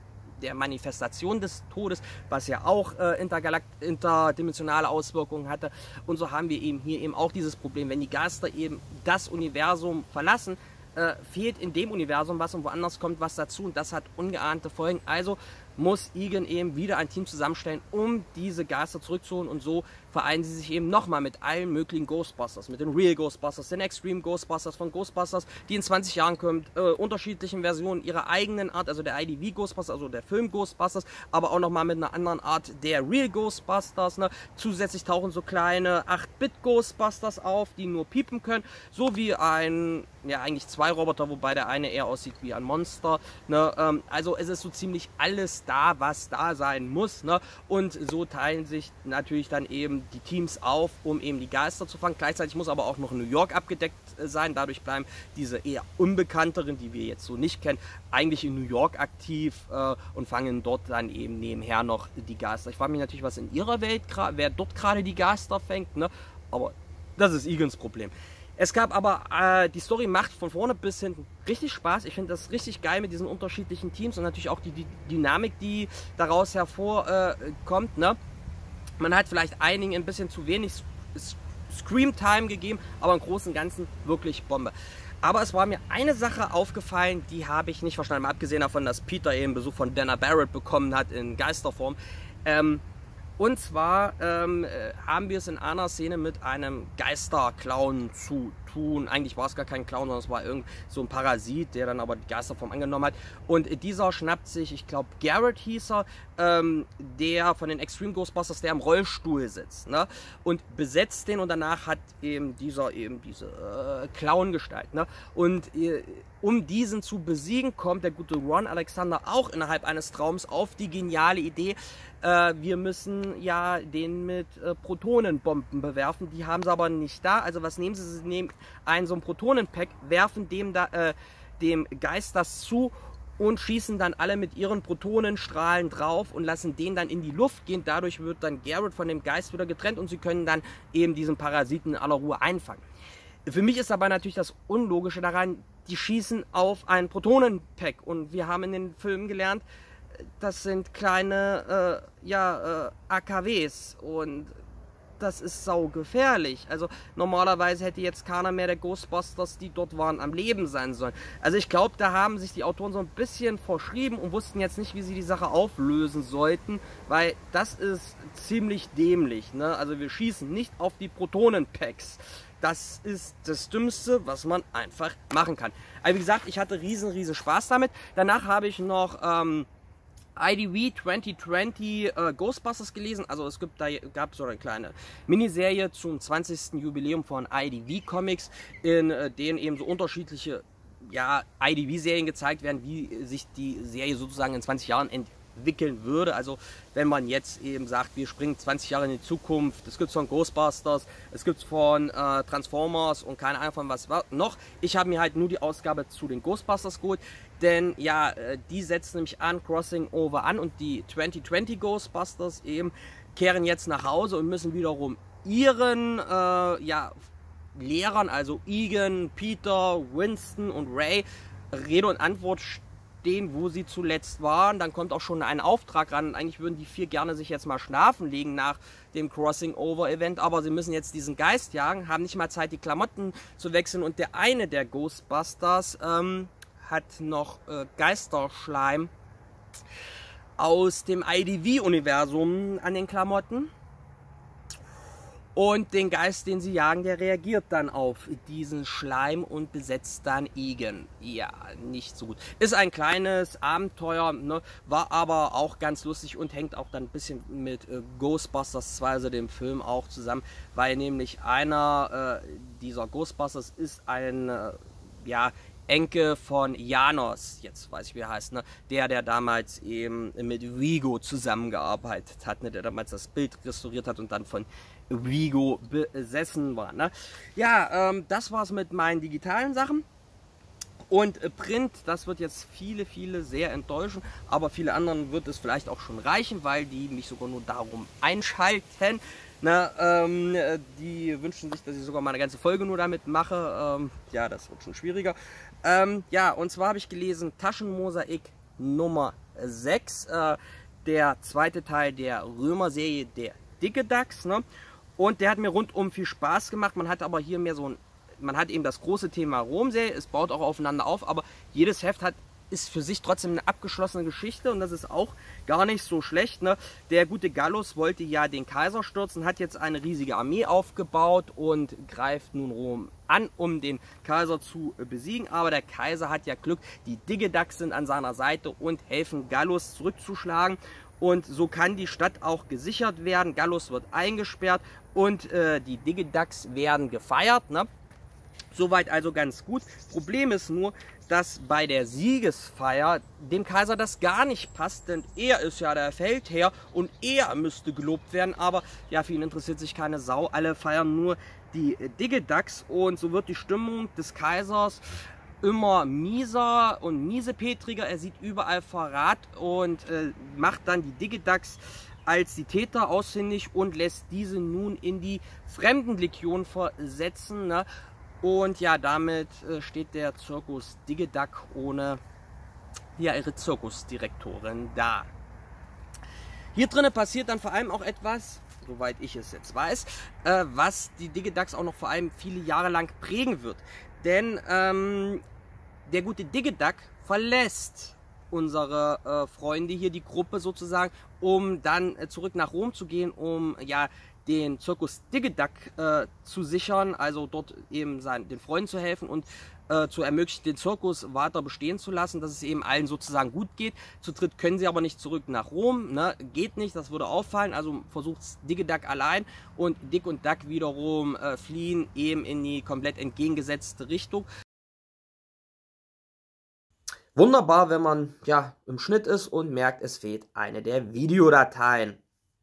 der Manifestation des Todes, was ja auch äh, intergalakt interdimensionale Auswirkungen hatte. Und so haben wir eben hier eben auch dieses Problem, wenn die Geister eben das Universum verlassen, äh, fehlt in dem Universum was und woanders kommt was dazu und das hat ungeahnte Folgen. Also muss Egan eben wieder ein Team zusammenstellen, um diese Geister zurückzuholen, und so vereinen sie sich eben nochmal mit allen möglichen Ghostbusters, mit den Real Ghostbusters, den Extreme Ghostbusters von Ghostbusters, die in zwanzig Jahren kommt, äh, unterschiedlichen Versionen ihrer eigenen Art, also der I D V Ghostbusters, also der Film Ghostbusters, aber auch nochmal mit einer anderen Art der Real Ghostbusters, ne? Zusätzlich tauchen so kleine acht Bit Ghostbusters auf, die nur piepen können, so wie ein, ja eigentlich zwei Roboter, wobei der eine eher aussieht wie ein Monster, ne? ähm, also es ist so ziemlich alles da, was da sein muss, ne? Und so teilen sich natürlich dann eben die Teams auf, um eben die Geister zu fangen. Gleichzeitig muss aber auch noch New York abgedeckt sein, dadurch bleiben diese eher unbekannteren, die wir jetzt so nicht kennen, eigentlich in New York aktiv äh, und fangen dort dann eben nebenher noch die Geister. Ich frage mich natürlich, was in ihrer Welt, wer dort gerade die Geister fängt, ne? Aber das ist Egans Problem. Es gab aber, äh, die Story macht von vorne bis hinten richtig Spaß. Ich finde das richtig geil mit diesen unterschiedlichen Teams und natürlich auch die, die Dynamik, die daraus hervorkommt. Äh, ne? Man hat vielleicht einigen ein bisschen zu wenig Scream-Time gegeben, aber im Großen und Ganzen wirklich Bombe. Aber es war mir eine Sache aufgefallen, die habe ich nicht verstanden. Mal abgesehen davon, dass Peter eben Besuch von Dana Barrett bekommen hat in Geisterform. Ähm, Und zwar ähm, haben wir es in einer Szene mit einem Geisterclown zu tun. Eigentlich war es gar kein Clown, sondern es war irgend so ein Parasit, der dann aber die Geisterform angenommen hat. Und dieser schnappt sich, ich glaube Garrett hieß er, ähm, der von den Extreme Ghostbusters, der im Rollstuhl sitzt, ne? Und besetzt den, und danach hat eben dieser eben diese äh, Clown-Gestalt, ne? Und äh, um diesen zu besiegen, kommt der gute Ron Alexander auch innerhalb eines Traums auf die geniale Idee, äh, wir müssen ja den mit äh, Protonenbomben bewerfen. Die haben sie aber nicht da. Also was nehmen sie? Sie nehmen ein so ein Protonenpack, werfen dem, da, äh, dem Geist das zu und schießen dann alle mit ihren Protonenstrahlen drauf und lassen den dann in die Luft gehen. Dadurch wird dann Garrett von dem Geist wieder getrennt und sie können dann eben diesen Parasiten in aller Ruhe einfangen. Für mich ist aber natürlich das Unlogische daran, die schießen auf ein Protonenpack, und wir haben in den Filmen gelernt, das sind kleine äh, ja, äh, A K Ws, und das ist saugefährlich. Also normalerweise hätte jetzt keiner mehr der Ghostbusters, die dort waren, am Leben sein sollen. Also ich glaube, da haben sich die Autoren so ein bisschen verschrieben und wussten jetzt nicht, wie sie die Sache auflösen sollten, weil das ist ziemlich dämlich, ne? Also wir schießen nicht auf die Protonenpacks. Das ist das Dümmste, was man einfach machen kann. Aber wie gesagt, ich hatte riesen, riesen Spaß damit. Danach habe ich noch ähm, I D V zwanzig zwanzig äh, Ghostbusters gelesen. Also es gibt da gab so eine kleine Miniserie zum zwanzigsten Jubiläum von I D V Comics, in äh, denen eben so unterschiedliche ja, I D V-Serien gezeigt werden, wie sich die Serie sozusagen in zwanzig Jahren entwickeln würde. Also wenn man jetzt eben sagt, wir springen zwanzig Jahre in die Zukunft, es gibt von Ghostbusters, es gibt von äh, Transformers und keine Ahnung von was noch. Ich habe mir halt nur die Ausgabe zu den Ghostbusters geholt, denn ja, äh, die setzen nämlich an Crossing Over an, und die zwanzig zwanzig Ghostbusters eben kehren jetzt nach Hause und müssen wiederum ihren äh, ja, Lehrern, also Egan, Peter, Winston und Ray, Rede und Antwort stehen, wo sie zuletzt waren. Dann kommt auch schon ein Auftrag ran. Eigentlich würden die vier gerne sich jetzt mal schlafen legen nach dem Crossing-Over-Event, aber sie müssen jetzt diesen Geist jagen, haben nicht mal Zeit, die Klamotten zu wechseln, und der eine der Ghostbusters ähm, hat noch äh, Geisterschleim aus dem I D V-Universum an den Klamotten. Und den Geist, den sie jagen, der reagiert dann auf diesen Schleim und besetzt dann Egan. Ja, nicht so gut. Ist ein kleines Abenteuer, ne? War aber auch ganz lustig und hängt auch dann ein bisschen mit äh, Ghostbusters zwei, also dem Film, auch zusammen, weil nämlich einer äh, dieser Ghostbusters ist ein, äh, ja, Enkel von Janos, jetzt weiß ich wie er heißt, ne? der, der damals eben mit Vigo zusammengearbeitet hat, ne? Der damals das Bild restauriert hat und dann von Vigo besessen war. Ne? Ja, ähm, das war's mit meinen digitalen Sachen. Und äh, Print, das wird jetzt viele, viele sehr enttäuschen, aber viele anderen wird es vielleicht auch schon reichen, weil die mich sogar nur darum einschalten. Na, ähm, die wünschen sich, dass ich sogar mal eine ganze Folge nur damit mache. Ähm, ja, das wird schon schwieriger. Ähm, ja, und zwar habe ich gelesen Taschenmosaik Nummer sechs, äh, der zweite Teil der Römer-Serie, der Dicke Dachs, ne? Und der hat mir rundum viel Spaß gemacht. Man hat aber hier mehr so ein, man hat eben das große Thema Rom-Serie, es baut auch aufeinander auf, aber jedes Heft hat ist für sich trotzdem eine abgeschlossene Geschichte und das ist auch gar nicht so schlecht. Ne? Der gute Gallus wollte ja den Kaiser stürzen, hat jetzt eine riesige Armee aufgebaut und greift nun Rom an, um den Kaiser zu besiegen. Aber der Kaiser hat ja Glück, die Digidax sind an seiner Seite und helfen Gallus zurückzuschlagen. Und so kann die Stadt auch gesichert werden. Gallus wird eingesperrt und äh, die Digidax werden gefeiert. Ne? Soweit also ganz gut. Problem ist nur, dass bei der Siegesfeier dem Kaiser das gar nicht passt, denn er ist ja der Feldherr und er müsste gelobt werden, aber ja, für ihn interessiert sich keine Sau, alle feiern nur die Digidax und so wird die Stimmung des Kaisers immer mieser und miesepetriger, er sieht überall Verrat und äh, macht dann die Digidax als die Täter ausfindig und lässt diese nun in die Fremdenlegion versetzen, ne? Und ja, damit äh, steht der Zirkus Digidack ohne ja, ihre Zirkusdirektorin da. Hier drinnen passiert dann vor allem auch etwas, soweit ich es jetzt weiß, äh, was die Digidax auch noch vor allem viele Jahre lang prägen wird. Denn ähm, der gute Digidack verlässt unsere äh, Freunde hier, die Gruppe sozusagen, um dann äh, zurück nach Rom zu gehen, um ja den Zirkus Digidack äh, zu sichern, also dort eben seinen, den Freunden zu helfen und äh, zu ermöglichen, den Zirkus weiter bestehen zu lassen, dass es eben allen sozusagen gut geht. Zu dritt können sie aber nicht zurück nach Rom, ne? Geht nicht, das würde auffallen, also versucht Digidack allein und Dick und Duck wiederum äh, fliehen eben in die komplett entgegengesetzte Richtung. Wunderbar, wenn man ja im Schnitt ist und merkt, es fehlt eine der Videodateien.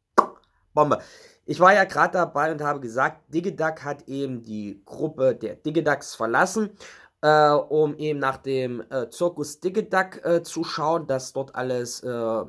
Bombe. Ich war ja gerade dabei und habe gesagt, Digidack hat eben die Gruppe der Digidax verlassen, äh, um eben nach dem äh, Zirkus Digidack äh, zu schauen, dass dort alles äh,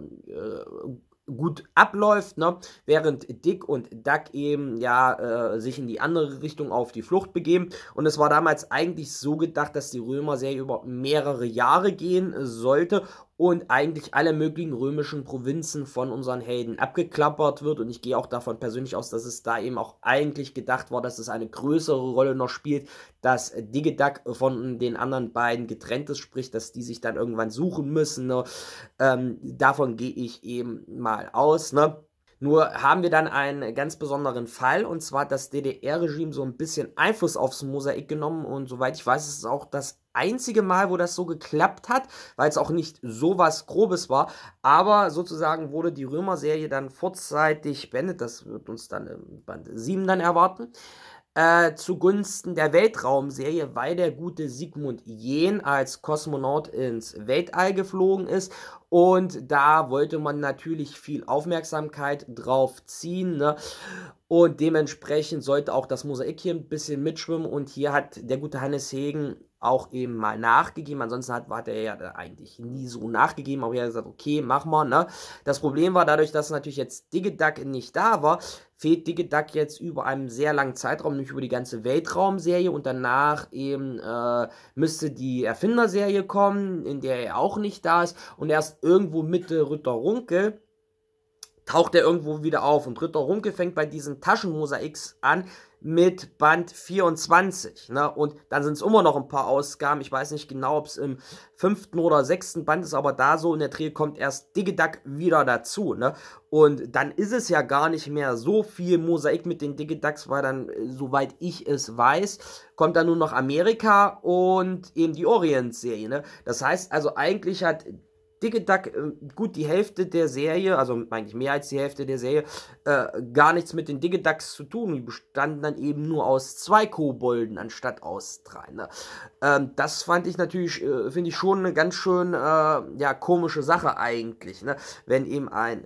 äh, gut abläuft, ne? Während Dick und Duck eben ja äh, sich in die andere Richtung auf die Flucht begeben. Und es war damals eigentlich so gedacht, dass die Römer-Serie über mehrere Jahre gehen sollte und eigentlich alle möglichen römischen Provinzen von unseren Helden abgeklappert wird. Und ich gehe auch davon persönlich aus, dass es da eben auch eigentlich gedacht war, dass es eine größere Rolle noch spielt, dass Digidack von den anderen beiden getrennt ist, sprich, dass die sich dann irgendwann suchen müssen. Ne? Ähm, davon gehe ich eben mal aus, ne? Nur haben wir dann einen ganz besonderen Fall, und zwar hat das D D R-Regime so ein bisschen Einfluss aufs Mosaik genommen und soweit ich weiß, ist es auch das einzige Mal, wo das so geklappt hat, weil es auch nicht so was Grobes war, aber sozusagen wurde die Römer-Serie dann vorzeitig beendet, das wird uns dann im Band sieben dann erwarten, Äh, zugunsten der Weltraumserie, weil der gute Sigmund Jähn als Kosmonaut ins Weltall geflogen ist und da wollte man natürlich viel Aufmerksamkeit drauf ziehen, ne? Und dementsprechend sollte auch das Mosaik hier ein bisschen mitschwimmen und hier hat der gute Hannes Hegen auch eben mal nachgegeben, ansonsten hat, hat er ja eigentlich nie so nachgegeben, aber er hat gesagt, okay, mach mal, ne? Das Problem war dadurch, dass natürlich jetzt Digidack nicht da war, fehlt Digidack jetzt über einen sehr langen Zeitraum, nämlich über die ganze Weltraumserie und danach eben äh, müsste die Erfinderserie kommen, in der er auch nicht da ist und erst irgendwo Mitte Ritter Runkel taucht er irgendwo wieder auf und Ritter Runkel fängt bei diesen Taschenmosaiks an mit Band vierundzwanzig, ne? Und dann sind es immer noch ein paar Ausgaben, ich weiß nicht genau, ob es im fünften oder sechsten Band ist, aber da so in der Dreh kommt erst Digidack wieder dazu, ne? Und dann ist es ja gar nicht mehr so viel Mosaik mit den Digidax, weil dann, soweit ich es weiß, kommt dann nur noch Amerika und eben die Orient-Serie, ne? Das heißt also, eigentlich hat Digidack, äh, gut die Hälfte der Serie, also eigentlich mehr als die Hälfte der Serie, äh, gar nichts mit den Digidax zu tun. Die bestanden dann eben nur aus zwei Kobolden anstatt aus drei. Ne? Ähm, das fand ich natürlich, äh, finde ich schon eine ganz schön, äh, ja, komische Sache eigentlich, ne? Wenn eben ein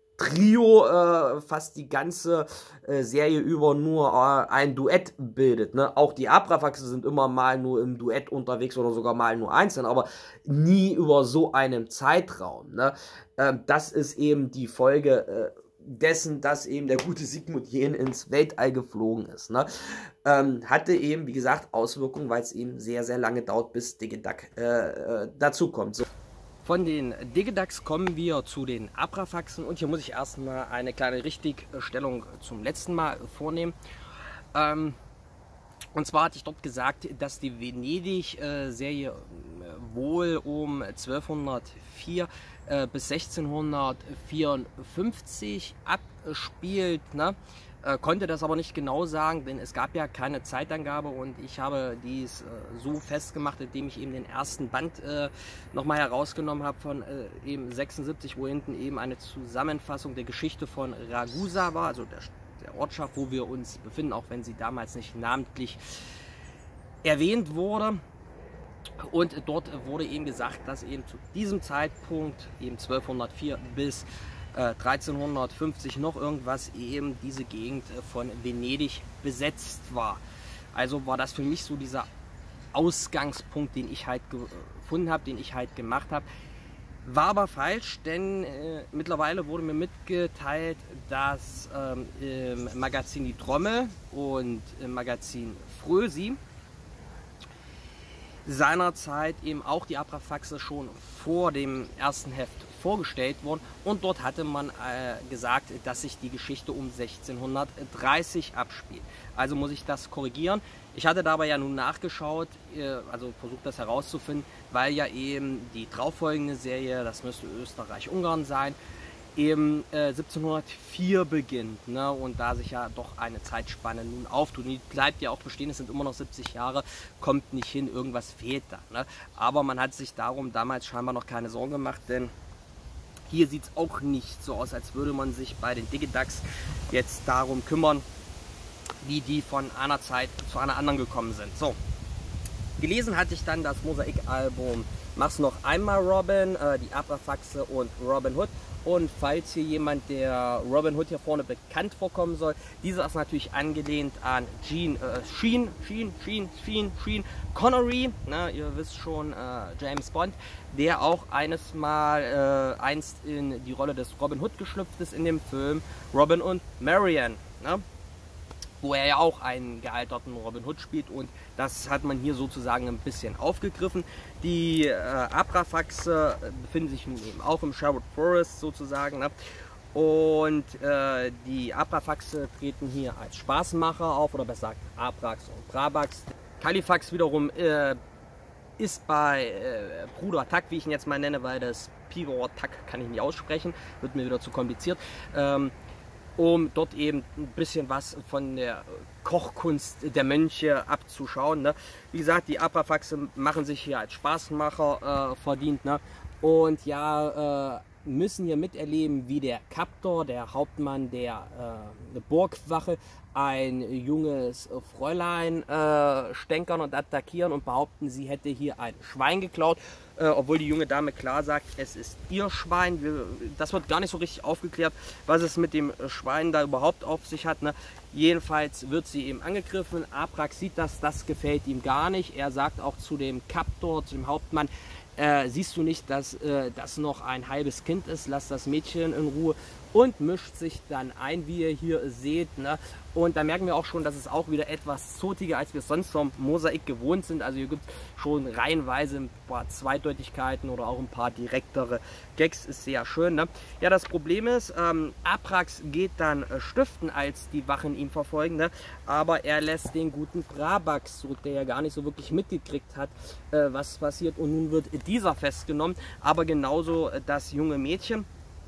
Trio äh, fast die ganze äh, Serie über nur äh, ein Duett bildet. Ne? Auch die Abrafaxe sind immer mal nur im Duett unterwegs oder sogar mal nur einzeln, aber nie über so einen Zeitraum. Ne? Ähm, das ist eben die Folge äh, dessen, dass eben der gute Sigmund Jähn ins Weltall geflogen ist. Ne? Ähm, hatte eben, wie gesagt, Auswirkungen, weil es eben sehr, sehr lange dauert, bis Digidack äh, äh, dazukommt. So. Von den Digidax kommen wir zu den Abrafaxen und hier muss ich erstmal eine kleine Richtigstellung zum letzten Mal vornehmen. Ähm, und zwar hatte ich dort gesagt, dass die Venedig-Serie äh, wohl um zwölfhundertvier äh, bis sechzehnhundertvierundfünfzig abspielt, ne? Äh, konnte das aber nicht genau sagen, denn es gab ja keine Zeitangabe und ich habe dies äh, so festgemacht, indem ich eben den ersten Band äh, nochmal herausgenommen habe von äh, eben sechsundsiebzig, wo hinten eben eine Zusammenfassung der Geschichte von Ragusa war, also der, der Ortschaft, wo wir uns befinden, auch wenn sie damals nicht namentlich erwähnt wurde. Und dort wurde eben gesagt, dass eben zu diesem Zeitpunkt, eben zwölfhundertvier bis dreizehnhundertfünfzig noch irgendwas, eben diese Gegend von Venedig besetzt war. Also war das für mich so dieser Ausgangspunkt, den ich halt gefunden habe, den ich halt gemacht habe. War aber falsch, denn äh, mittlerweile wurde mir mitgeteilt, dass ähm, im Magazin Die Trommel und im Magazin Frösi seinerzeit eben auch die Abrafaxe schon vor dem ersten Heft vorgestellt worden und dort hatte man äh, gesagt, dass sich die Geschichte um sechzehnhundertdreißig abspielt. Also muss ich das korrigieren. Ich hatte dabei ja nun nachgeschaut, äh, also versucht das herauszufinden, weil ja eben die darauffolgende Serie, das müsste Österreich-Ungarn sein, eben äh, siebzehnhundertvier beginnt, ne? Und da sich ja doch eine Zeitspanne nun auftut, die bleibt ja auch bestehen, es sind immer noch siebzig Jahre, kommt nicht hin, irgendwas fehlt da, ne? Aber man hat sich darum damals scheinbar noch keine Sorgen gemacht, denn hier sieht es auch nicht so aus, als würde man sich bei den Digidax jetzt darum kümmern, wie die von einer Zeit zu einer anderen gekommen sind. So, gelesen hatte ich dann das Mosaik-Album Mach's noch einmal Robin, äh, die Abrafaxe und Robin Hood. Und falls hier jemand, der Robin Hood hier vorne bekannt vorkommen soll, dieser ist natürlich angelehnt an Gene, äh, Sheen, Sheen, Sheen, Sheen, Sheen Connery, ne, ihr wisst schon, äh, James Bond, der auch eines Mal äh, einst in die Rolle des Robin Hood geschlüpft ist in dem Film Robin und Marian, ne, wo er ja auch einen gealterten Robin Hood spielt und das hat man hier sozusagen ein bisschen aufgegriffen. Die äh, Abrafaxe befinden sich nun eben auch im Sherwood Forest sozusagen, ne? Und äh, die Abrafaxe treten hier als Spaßmacher auf, oder besser gesagt Abrax und Brabax. Kalifax wiederum äh, ist bei äh, Bruder Tuck, wie ich ihn jetzt mal nenne, weil das Pivot Tuck kann ich nicht aussprechen, wird mir wieder zu kompliziert. Ähm, um dort eben ein bisschen was von der Kochkunst der Mönche abzuschauen, ne? Wie gesagt, die Abrafaxe machen sich hier als Spaßmacher äh, verdient, ne? Und ja, äh, müssen hier miterleben, wie der Kaptor, der Hauptmann der äh, Burgwache, ein junges Fräulein äh, stänkern und attackieren und behaupten, sie hätte hier ein Schwein geklaut, äh, obwohl die junge Dame klar sagt, es ist ihr Schwein. Wir, das wird gar nicht so richtig aufgeklärt, was es mit dem Schwein da überhaupt auf sich hat, ne? Jedenfalls wird sie eben angegriffen. Abrax sieht das, das gefällt ihm gar nicht. Er sagt auch zu dem Kaptor, zu dem Hauptmann, Äh, siehst du nicht, dass äh, das noch ein halbes Kind ist, lass das Mädchen in Ruhe, und mischt sich dann ein, wie ihr hier seht, ne? Und da merken wir auch schon, dass es auch wieder etwas zotiger, als wir es sonst vom Mosaik gewohnt sind. Also hier gibt es schon reihenweise ein paar Zweideutigkeiten oder auch ein paar direktere Gags, ist sehr schön, ne? Ja, das Problem ist, ähm, Abrax geht dann äh, stiften, als die Wachen ihn verfolgen, ne? Aber er lässt den guten Brabax zurück, der ja gar nicht so wirklich mitgekriegt hat, äh, was passiert, und nun wird dieser festgenommen, aber genauso äh, das junge Mädchen.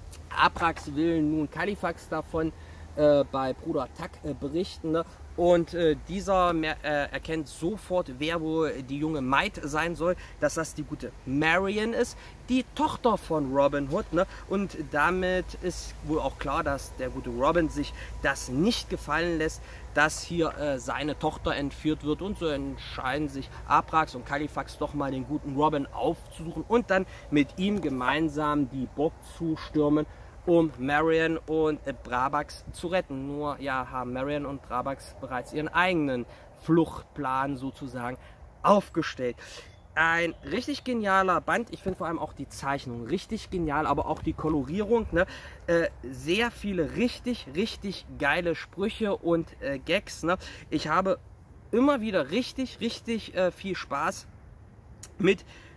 Abrax will nun Kalifax davon äh, bei Bruder Tuck äh, berichten, ne? Und äh, dieser mehr, äh, erkennt sofort, wer wohl die junge Maid sein soll, dass das die gute Marian ist, die Tochter von Robin Hood, ne? Und damit ist wohl auch klar, dass der gute Robin sich das nicht gefallen lässt, dass hier äh, seine Tochter entführt wird, und so entscheiden sich Abrax und Kalifax doch mal den guten Robin aufzusuchen und dann mit ihm gemeinsam die Burg zu stürmen, um Marian und äh, Brabax zu retten. Nur ja, haben Marian und Brabax bereits ihren eigenen Fluchtplan sozusagen aufgestellt. Ein richtig genialer Band. Ich finde vor allem auch die Zeichnung richtig genial, aber auch die Kolorierung, ne? Äh, sehr viele richtig, richtig geile Sprüche und äh, Gags, ne? Ich habe immer wieder richtig, richtig äh, viel Spaß mit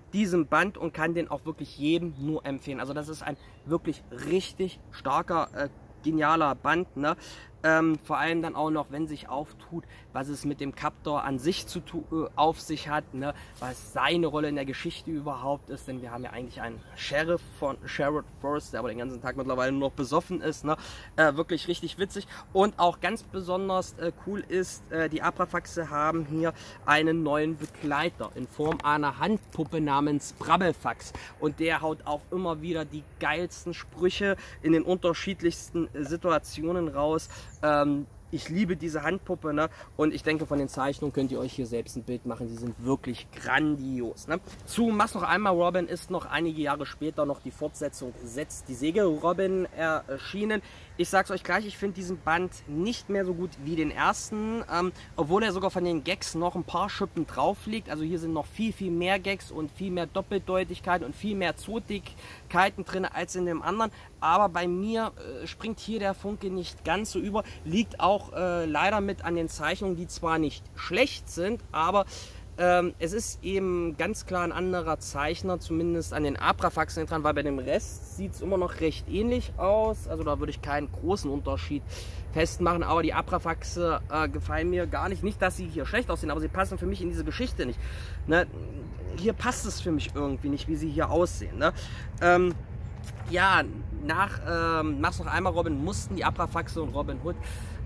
diesem Band und kann den auch wirklich jedem nur empfehlen. Also das ist ein wirklich richtig starker, äh, genialer Band, ne? Ähm, vor allem dann auch noch, wenn sich auftut, was es mit dem Captor an sich zu äh, auf sich hat, ne? Was seine Rolle in der Geschichte überhaupt ist, denn wir haben ja eigentlich einen Sheriff von Sherwood Forest, der aber den ganzen Tag mittlerweile nur noch besoffen ist, ne? Äh, wirklich richtig witzig und auch ganz besonders äh, cool ist, äh, die Abrafaxe haben hier einen neuen Begleiter in Form einer Handpuppe namens Brabbelfax und der haut auch immer wieder die geilsten Sprüche in den unterschiedlichsten äh, Situationen raus. Ähm, ich liebe diese Handpuppe, ne? Und ich denke, von den Zeichnungen könnt ihr euch hier selbst ein Bild machen. Die sind wirklich grandios, ne? Zu Mach's noch einmal Robin ist noch einige Jahre später noch die Fortsetzung Setzt die Segel Robin erschienen. Ich sag's euch gleich, ich finde diesen Band nicht mehr so gut wie den ersten, ähm, obwohl er sogar von den Gags noch ein paar Schippen drauf liegt. Also hier sind noch viel, viel mehr Gags und viel mehr Doppeldeutigkeiten und viel mehr Zotigkeiten drin als in dem anderen. Aber bei mir äh, springt hier der Funke nicht ganz so über. Liegt auch äh, leider mit an den Zeichnungen, die zwar nicht schlecht sind, aber Ähm, es ist eben ganz klar ein anderer Zeichner, zumindest an den Abrafaxen dran, weil bei dem Rest sieht es immer noch recht ähnlich aus. Also da würde ich keinen großen Unterschied festmachen, aber die Abrafaxe äh, gefallen mir gar nicht. Nicht, dass sie hier schlecht aussehen, aber sie passen für mich in diese Geschichte nicht. Ne? Hier passt es für mich irgendwie nicht, wie sie hier aussehen. Ne? Ähm, ja, nach ähm, Mach's noch einmal Robin mussten die Abrafaxe und Robin Hood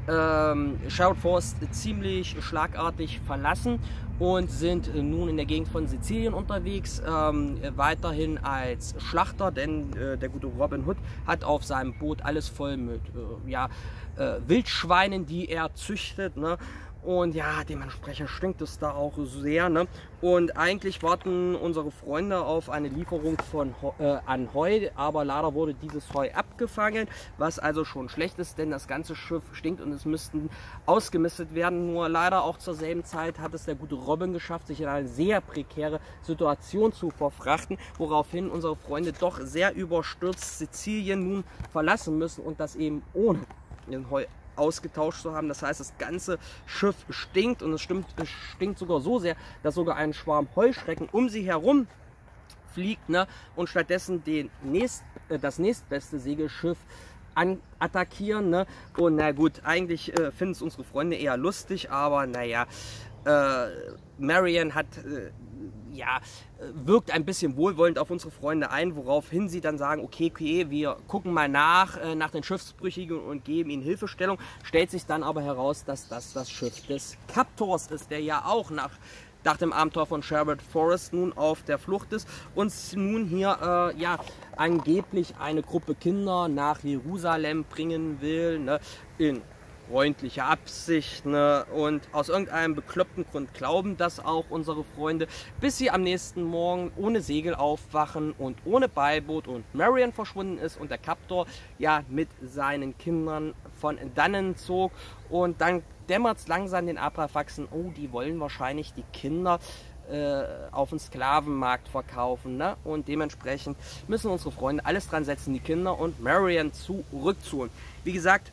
ähm, Sherwood Forest ziemlich schlagartig verlassen und sind nun in der Gegend von Sizilien unterwegs, ähm, weiterhin als Schlachter, denn äh, der gute Robin Hood hat auf seinem Boot alles voll mit äh, ja, äh, Wildschweinen, die er züchtet, ne? Und ja, dementsprechend stinkt es da auch sehr, ne? Und eigentlich warten unsere Freunde auf eine Lieferung von äh, an Heu, aber leider wurde dieses Heu abgefangen, was also schon schlecht ist, denn das ganze Schiff stinkt und es müssten ausgemistet werden. Nur leider auch zur selben Zeit hat es der gute Robin geschafft, sich in eine sehr prekäre Situation zu verfrachten, woraufhin unsere Freunde doch sehr überstürzt Sizilien nun verlassen müssen und das eben ohne den Heu ausgetauscht zu haben. Das heißt, das ganze Schiff stinkt und es, stimmt, es stinkt sogar so sehr, dass sogar ein Schwarm Heuschrecken um sie herum fliegt, ne? Und stattdessen den nächst, äh, das nächstbeste Segelschiff an, attackieren. Ne? Und na gut, eigentlich äh, finden es unsere Freunde eher lustig, aber naja, äh, Marian hat äh, ja, wirkt ein bisschen wohlwollend auf unsere Freunde ein, woraufhin sie dann sagen, okay, okay, wir gucken mal nach, äh, nach den Schiffsbrüchigen und geben ihnen Hilfestellung. Stellt sich dann aber heraus, dass das das Schiff des Captors ist, der ja auch nach, nach dem Abenteuer von Sherwood Forest nun auf der Flucht ist und nun hier äh, ja, angeblich eine Gruppe Kinder nach Jerusalem bringen will, ne, in freundliche Absicht, ne? Und aus irgendeinem bekloppten Grund glauben das auch unsere Freunde, bis sie am nächsten Morgen ohne Segel aufwachen und ohne Beiboot und Marian verschwunden ist und der Captor ja mit seinen Kindern von dannen zog und dann dämmert es langsam den Abrafaxen, oh, die wollen wahrscheinlich die Kinder äh, auf den Sklavenmarkt verkaufen, ne? Und dementsprechend müssen unsere Freunde alles dran setzen, die Kinder und Marian zurückzuholen. Wie gesagt,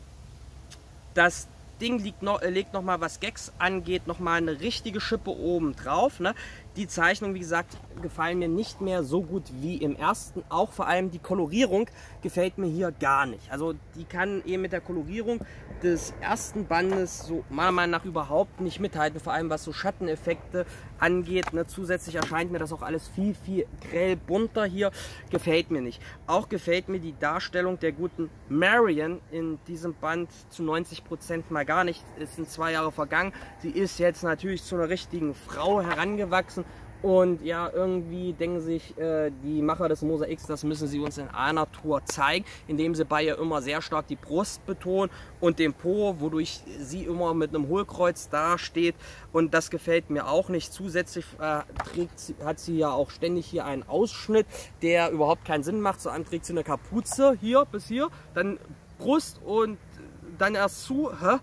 das Ding liegt noch, äh, legt nochmal, was Gags angeht, nochmal eine richtige Schippe oben drauf. Ne? Die Zeichnungen, wie gesagt, gefallen mir nicht mehr so gut wie im ersten. Auch vor allem die Kolorierung gefällt mir hier gar nicht. Also die kann eben mit der Kolorierung des ersten Bandes so meiner Meinung nach überhaupt nicht mithalten. Vor allem was so Schatteneffekte angeht. Ne? Zusätzlich erscheint mir das auch alles viel, viel grell bunter hier. Gefällt mir nicht. Auch gefällt mir die Darstellung der guten Marian in diesem Band zu neunzig Prozent mal gar nicht. Es sind zwei Jahre vergangen. Sie ist jetzt natürlich zu einer richtigen Frau herangewachsen. Und ja, irgendwie denken sich äh, die Macher des Mosaiks, das müssen sie uns in einer Tour zeigen, indem sie bei ihr immer sehr stark die Brust betonen und den Po, wodurch sie immer mit einem Hohlkreuz dasteht. Und das gefällt mir auch nicht. Zusätzlich äh, trägt sie, hat sie ja auch ständig hier einen Ausschnitt, der überhaupt keinen Sinn macht. So trägt sie eine Kapuze hier bis hier, dann Brust und dann erst zu. Hä?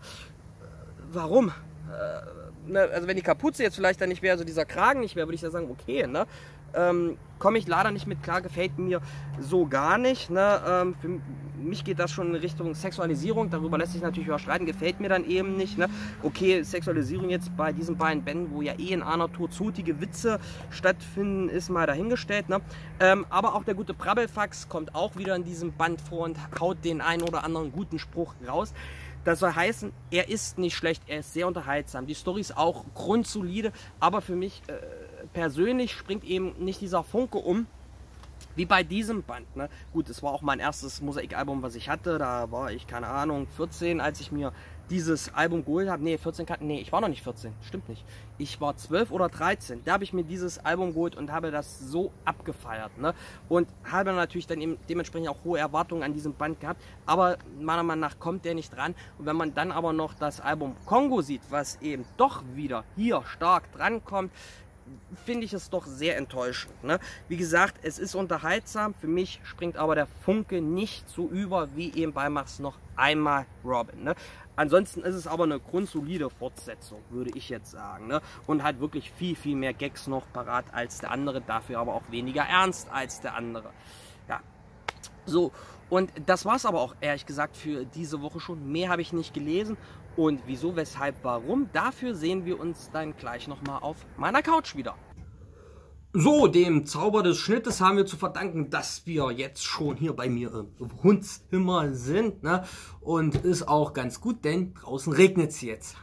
Warum? Äh, Also wenn die Kapuze jetzt vielleicht dann nicht wäre, also dieser Kragen nicht wäre, würde ich ja sagen, okay, ne? Ähm, komme ich leider nicht mit klar, gefällt mir so gar nicht. Ne? Ähm, für mich geht das schon in Richtung Sexualisierung, darüber lässt sich natürlich überstreiten, gefällt mir dann eben nicht. Ne? Okay, Sexualisierung jetzt bei diesen beiden Bänden, wo ja eh in einer Tour zotige Witze stattfinden, ist mal dahingestellt. Ne? Ähm, aber auch der gute Brabbelfax kommt auch wieder in diesem Band vor und haut den einen oder anderen guten Spruch raus. Das soll heißen, er ist nicht schlecht, er ist sehr unterhaltsam. Die Story ist auch grundsolide, aber für mich äh, persönlich springt eben nicht dieser Funke um, wie bei diesem Band. Ne? Gut, es war auch mein erstes Mosaikalbum, was ich hatte. Da war ich, keine Ahnung, vierzehn, als ich mir dieses Album geholt habe. Nee, vierzehn, nee, ich war noch nicht vierzehn, stimmt nicht. Ich war zwölf oder dreizehn. Da habe ich mir dieses Album geholt und habe das so abgefeiert. Ne? Und habe natürlich dann eben dementsprechend auch hohe Erwartungen an diesem Band gehabt. Aber meiner Meinung nach kommt der nicht dran. Und wenn man dann aber noch das Album Kongo sieht, was eben doch wieder hier stark drankommt, finde ich es doch sehr enttäuschend. Ne? Wie gesagt, es ist unterhaltsam, für mich springt aber der Funke nicht so über wie eben bei Mach's noch einmal Robin. Ne? Ansonsten ist es aber eine grundsolide Fortsetzung, würde ich jetzt sagen. Ne? Und hat wirklich viel, viel mehr Gags noch parat als der andere, dafür aber auch weniger ernst als der andere. Ja, so. Und das war es aber auch, ehrlich gesagt, für diese Woche schon. Mehr habe ich nicht gelesen. Und wieso, weshalb, warum, dafür sehen wir uns dann gleich nochmal auf meiner Couch wieder. So, dem Zauber des Schnittes haben wir zu verdanken, dass wir jetzt schon hier bei mir im Wohnzimmer sind. Ne? Und ist auch ganz gut, denn draußen regnet es jetzt.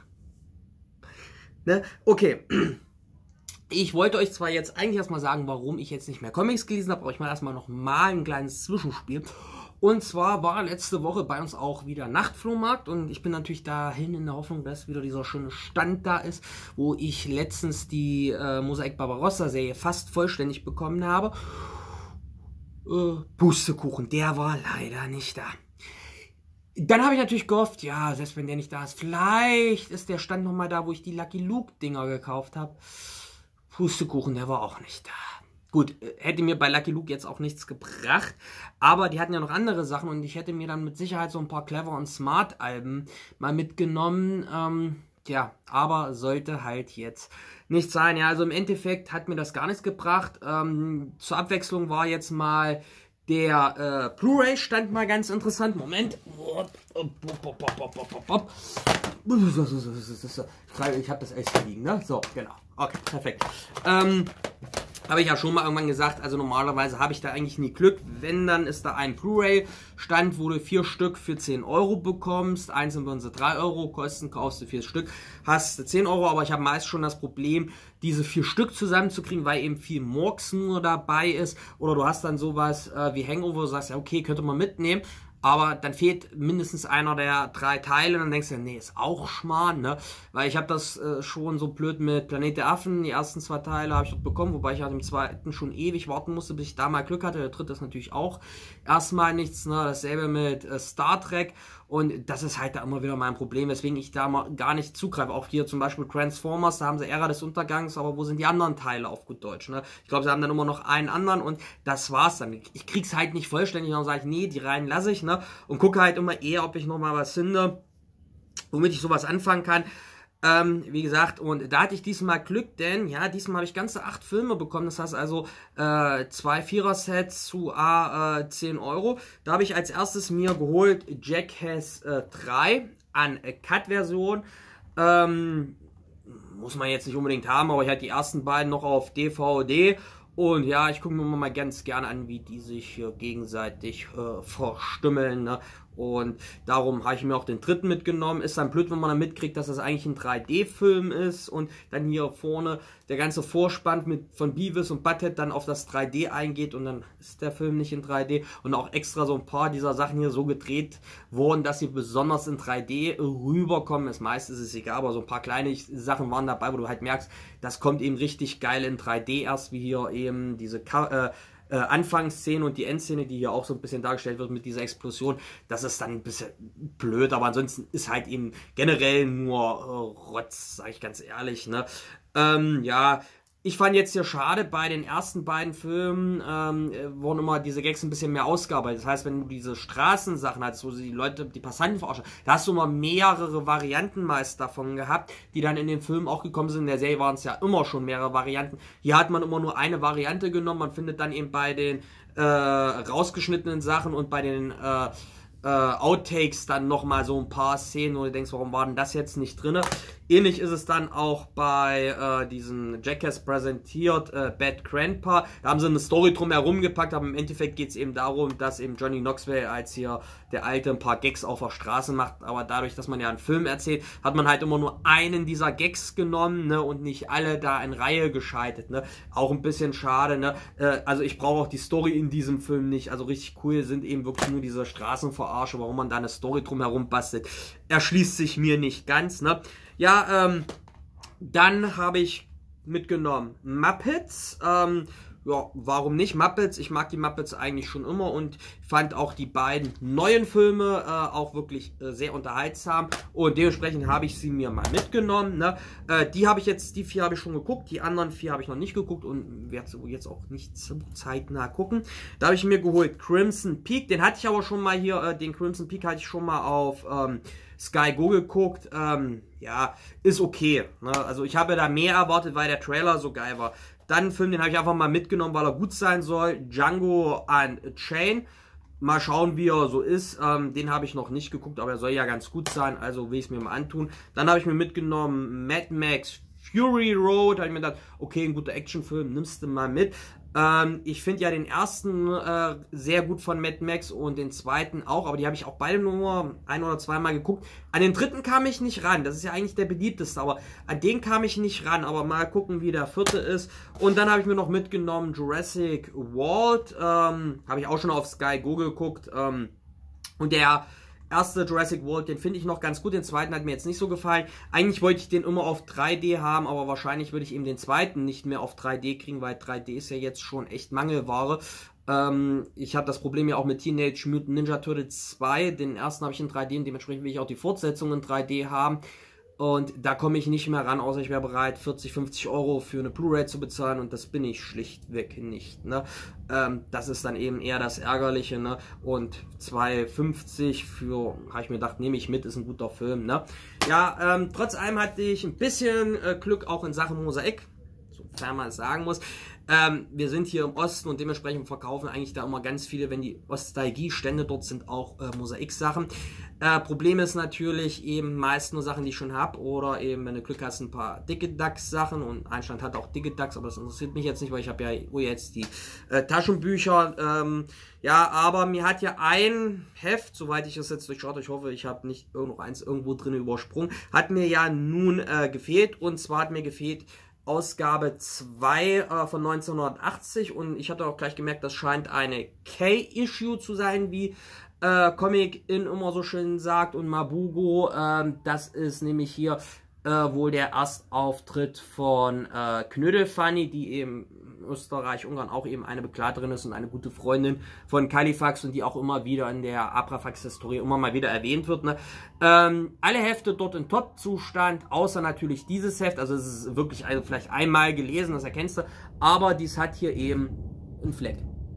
Ne? Okay. Ich wollte euch zwar jetzt eigentlich erstmal sagen, warum ich jetzt nicht mehr Comics gelesen habe, aber ich mache erstmal noch mal ein kleines Zwischenspiel. Und zwar war letzte Woche bei uns auch wieder Nachtflohmarkt und ich bin natürlich dahin in der Hoffnung, dass wieder dieser schöne Stand da ist, wo ich letztens die äh, Mosaik Barbarossa Serie fast vollständig bekommen habe. Äh, Pustekuchen, der war leider nicht da. Dann habe ich natürlich gehofft, ja, selbst wenn der nicht da ist, vielleicht ist der Stand nochmal da, wo ich die Lucky Luke Dinger gekauft habe. Pustekuchen, der war auch nicht da. Gut, hätte mir bei Lucky Luke jetzt auch nichts gebracht, aber die hatten ja noch andere Sachen und ich hätte mir dann mit Sicherheit so ein paar Clever und Smart Alben mal mitgenommen. Ähm, ja, aber sollte halt jetzt nicht sein. Ja, also im Endeffekt hat mir das gar nichts gebracht. Ähm, zur Abwechslung war jetzt mal der äh, Blu-ray-Stand mal ganz interessant. Moment. Ich habe das echt liegen, ne? So, genau. Okay, perfekt. Ähm, habe ich ja schon mal irgendwann gesagt, also normalerweise habe ich da eigentlich nie Glück. Wenn, dann ist da ein Blu-ray-Stand, wo du vier Stück für zehn Euro bekommst. Einzeln würden sie drei Euro kosten, kaufst du vier Stück, hast du zehn Euro. Aber ich habe meist schon das Problem, diese vier Stück zusammenzukriegen, weil eben viel Murks nur dabei ist. Oder du hast dann sowas äh, wie Hangover, wo du sagst, ja okay, könnte man mitnehmen. Aber dann fehlt mindestens einer der drei Teile und dann denkst du, nee, ist auch Schmarrn, ne? Weil ich habe das äh, schon so blöd mit Planet der Affen, die ersten zwei Teile habe ich dort bekommen, wobei ich halt im zweiten schon ewig warten musste, bis ich da mal Glück hatte. Der dritte ist natürlich auch erstmal nichts, ne? Dasselbe mit äh, Star Trek und das ist halt da immer wieder mein Problem, weswegen ich da mal gar nicht zugreife. Auch hier zum Beispiel Transformers, da haben sie Ära des Untergangs, aber wo sind die anderen Teile auf gut Deutsch, ne? Ich glaube, sie haben dann immer noch einen anderen und das war's dann. Ich krieg's halt nicht vollständig, dann sage ich, nee, die Reihen lasse ich, ne? Und gucke halt immer eher, ob ich noch mal was finde, womit ich sowas anfangen kann. Ähm, wie gesagt, und da hatte ich diesmal Glück, denn ja, diesmal habe ich ganze acht Filme bekommen. Das heißt also äh, zwei Vierer-Sets zu äh, zehn Euro. Da habe ich als erstes mir geholt Jackass äh, drei an Cut-Version. Ähm, muss man jetzt nicht unbedingt haben, aber ich hatte die ersten beiden noch auf D V D. Und ja, ich gucke mir mal ganz gerne an, wie die sich äh, gegenseitig äh, verstümmeln. Ne? Und darum habe ich mir auch den dritten mitgenommen. Ist dann blöd, wenn man dann mitkriegt, dass das eigentlich ein drei D Film ist. Und dann hier vorne der ganze Vorspann mit, von Beavis und Butthead dann auf das drei D eingeht. Und dann ist der Film nicht in drei D. Und auch extra so ein paar dieser Sachen hier so gedreht wurden, dass sie besonders in drei D rüberkommen. Das meiste ist es egal, aber so ein paar kleine Sachen waren dabei, wo du halt merkst, das kommt eben richtig geil in drei D erst, wie hier eben diese äh, äh, Anfangsszene und die Endszene, die hier auch so ein bisschen dargestellt wird mit dieser Explosion. Das ist dann ein bisschen blöd, aber ansonsten ist halt eben generell nur äh, Rotz, sag ich ganz ehrlich, ne? Ähm, ja, ich fand jetzt hier schade, bei den ersten beiden Filmen ähm, wurden immer diese Gags ein bisschen mehr ausgearbeitet. Das heißt, wenn du diese Straßensachen hattest, wo sie die Leute, die Passanten verarschen, da hast du immer mehrere Varianten meist davon gehabt, die dann in den Filmen auch gekommen sind. In der Serie waren es ja immer schon mehrere Varianten. Hier hat man immer nur eine Variante genommen. Man findet dann eben bei den äh, rausgeschnittenen Sachen und bei den äh, äh, Outtakes dann nochmal so ein paar Szenen, wo du denkst, warum war denn das jetzt nicht drin? Ähnlich ist es dann auch bei äh, diesen Jackass präsentiert, äh, Bad Grandpa. Da haben sie eine Story drum herum gepackt, aber im Endeffekt geht es eben darum, dass eben Johnny Knoxville als hier der Alte ein paar Gags auf der Straße macht. Aber dadurch, dass man ja einen Film erzählt, hat man halt immer nur einen dieser Gags genommen, ne, und nicht alle da in Reihe geschaltet. Ne. Auch ein bisschen schade. Ne. Äh, also ich brauche auch die Story in diesem Film nicht. Also richtig cool sind eben wirklich nur diese Straßenverarsche, warum man da eine Story drum herum bastelt. Erschließt sich mir nicht ganz. Ne. Ja, ähm, dann habe ich mitgenommen Muppets. Ähm, ja, warum nicht Muppets? Ich mag die Muppets eigentlich schon immer und fand auch die beiden neuen Filme äh, auch wirklich äh, sehr unterhaltsam und dementsprechend habe ich sie mir mal mitgenommen. Ne? Äh, die habe ich jetzt, die vier habe ich schon geguckt, die anderen vier habe ich noch nicht geguckt und werde so jetzt auch nicht zeitnah gucken. Da habe ich mir geholt Crimson Peak, den hatte ich aber schon mal hier, äh, den Crimson Peak hatte ich schon mal auf ähm, Sky Go geguckt. Ähm, ja, ist okay. Ne? Also ich habe da mehr erwartet, weil der Trailer so geil war. Dann einen Film, den habe ich einfach mal mitgenommen, weil er gut sein soll. Django Unchained. Mal schauen, wie er so ist. Ähm, den habe ich noch nicht geguckt, aber er soll ja ganz gut sein. Also will ich es mir mal antun. Dann habe ich mir mitgenommen Mad Max Fury Road. Da habe ich mir gedacht, okay, ein guter Actionfilm, nimmst du mal mit. Ähm, ich finde ja den ersten äh, sehr gut von Mad Max und den zweiten auch, aber die habe ich auch beide nur ein oder zweimal geguckt. An den dritten kam ich nicht ran, das ist ja eigentlich der beliebteste, aber an den kam ich nicht ran, aber mal gucken, wie der vierte ist. Und dann habe ich mir noch mitgenommen Jurassic World, ähm, habe ich auch schon auf Sky Go geguckt, ähm, und der erste Jurassic World, den finde ich noch ganz gut, den zweiten hat mir jetzt nicht so gefallen. Eigentlich wollte ich den immer auf drei D haben, aber wahrscheinlich würde ich eben den zweiten nicht mehr auf drei D kriegen, weil drei D ist ja jetzt schon echt Mangelware. Ähm, ich habe das Problem ja auch mit Teenage Mutant Ninja Turtles zwei, den ersten habe ich in drei D und dementsprechend will ich auch die Fortsetzung in drei D haben. Und da komme ich nicht mehr ran, außer ich wäre bereit, vierzig, fünfzig Euro für eine Blu-ray zu bezahlen. Und das bin ich schlichtweg nicht. Ne? Ähm, das ist dann eben eher das Ärgerliche. Ne? Und zwei fünfzig für, habe ich mir gedacht, nehme ich mit, ist ein guter Film. Ne? Ja, ähm, trotz allem hatte ich ein bisschen äh, Glück auch in Sachen Mosaik, sofern man es sagen muss. Ähm, wir sind hier im Osten und dementsprechend verkaufen eigentlich da immer ganz viele, wenn die Ostalgie-Stände dort sind, auch äh, Mosaik-Sachen. Äh, Problem ist natürlich eben meist nur Sachen, die ich schon habe oder eben, wenn du Glück hast, ein paar Digidax-Sachen und Einstein hat auch Digidax, aber das interessiert mich jetzt nicht, weil ich habe ja oh, jetzt die äh, Taschenbücher. Ähm, ja, aber mir hat ja ein Heft, soweit ich das jetzt durchschaut, ich hoffe, ich habe nicht noch eins irgendwo drin übersprungen, hat mir ja nun äh, gefehlt und zwar hat mir gefehlt Ausgabe zwei äh, von neunzehnhundertachtzig und ich hatte auch gleich gemerkt, das scheint eine K-Issue zu sein, wie äh, Comic-In immer so schön sagt und Mabugo. Ähm, das ist nämlich hier äh, wohl der Erstauftritt von äh, Knödelfanny, die eben in Österreich, Ungarn auch eben eine Begleiterin ist und eine gute Freundin von Kalifax und die auch immer wieder in der Abrafax-Historie immer mal wieder erwähnt wird. Ne? Ähm, alle Hefte dort in Top-Zustand, außer natürlich dieses Heft, also es ist wirklich also vielleicht einmal gelesen, das erkennst du, aber dies hat hier eben einen Fleck.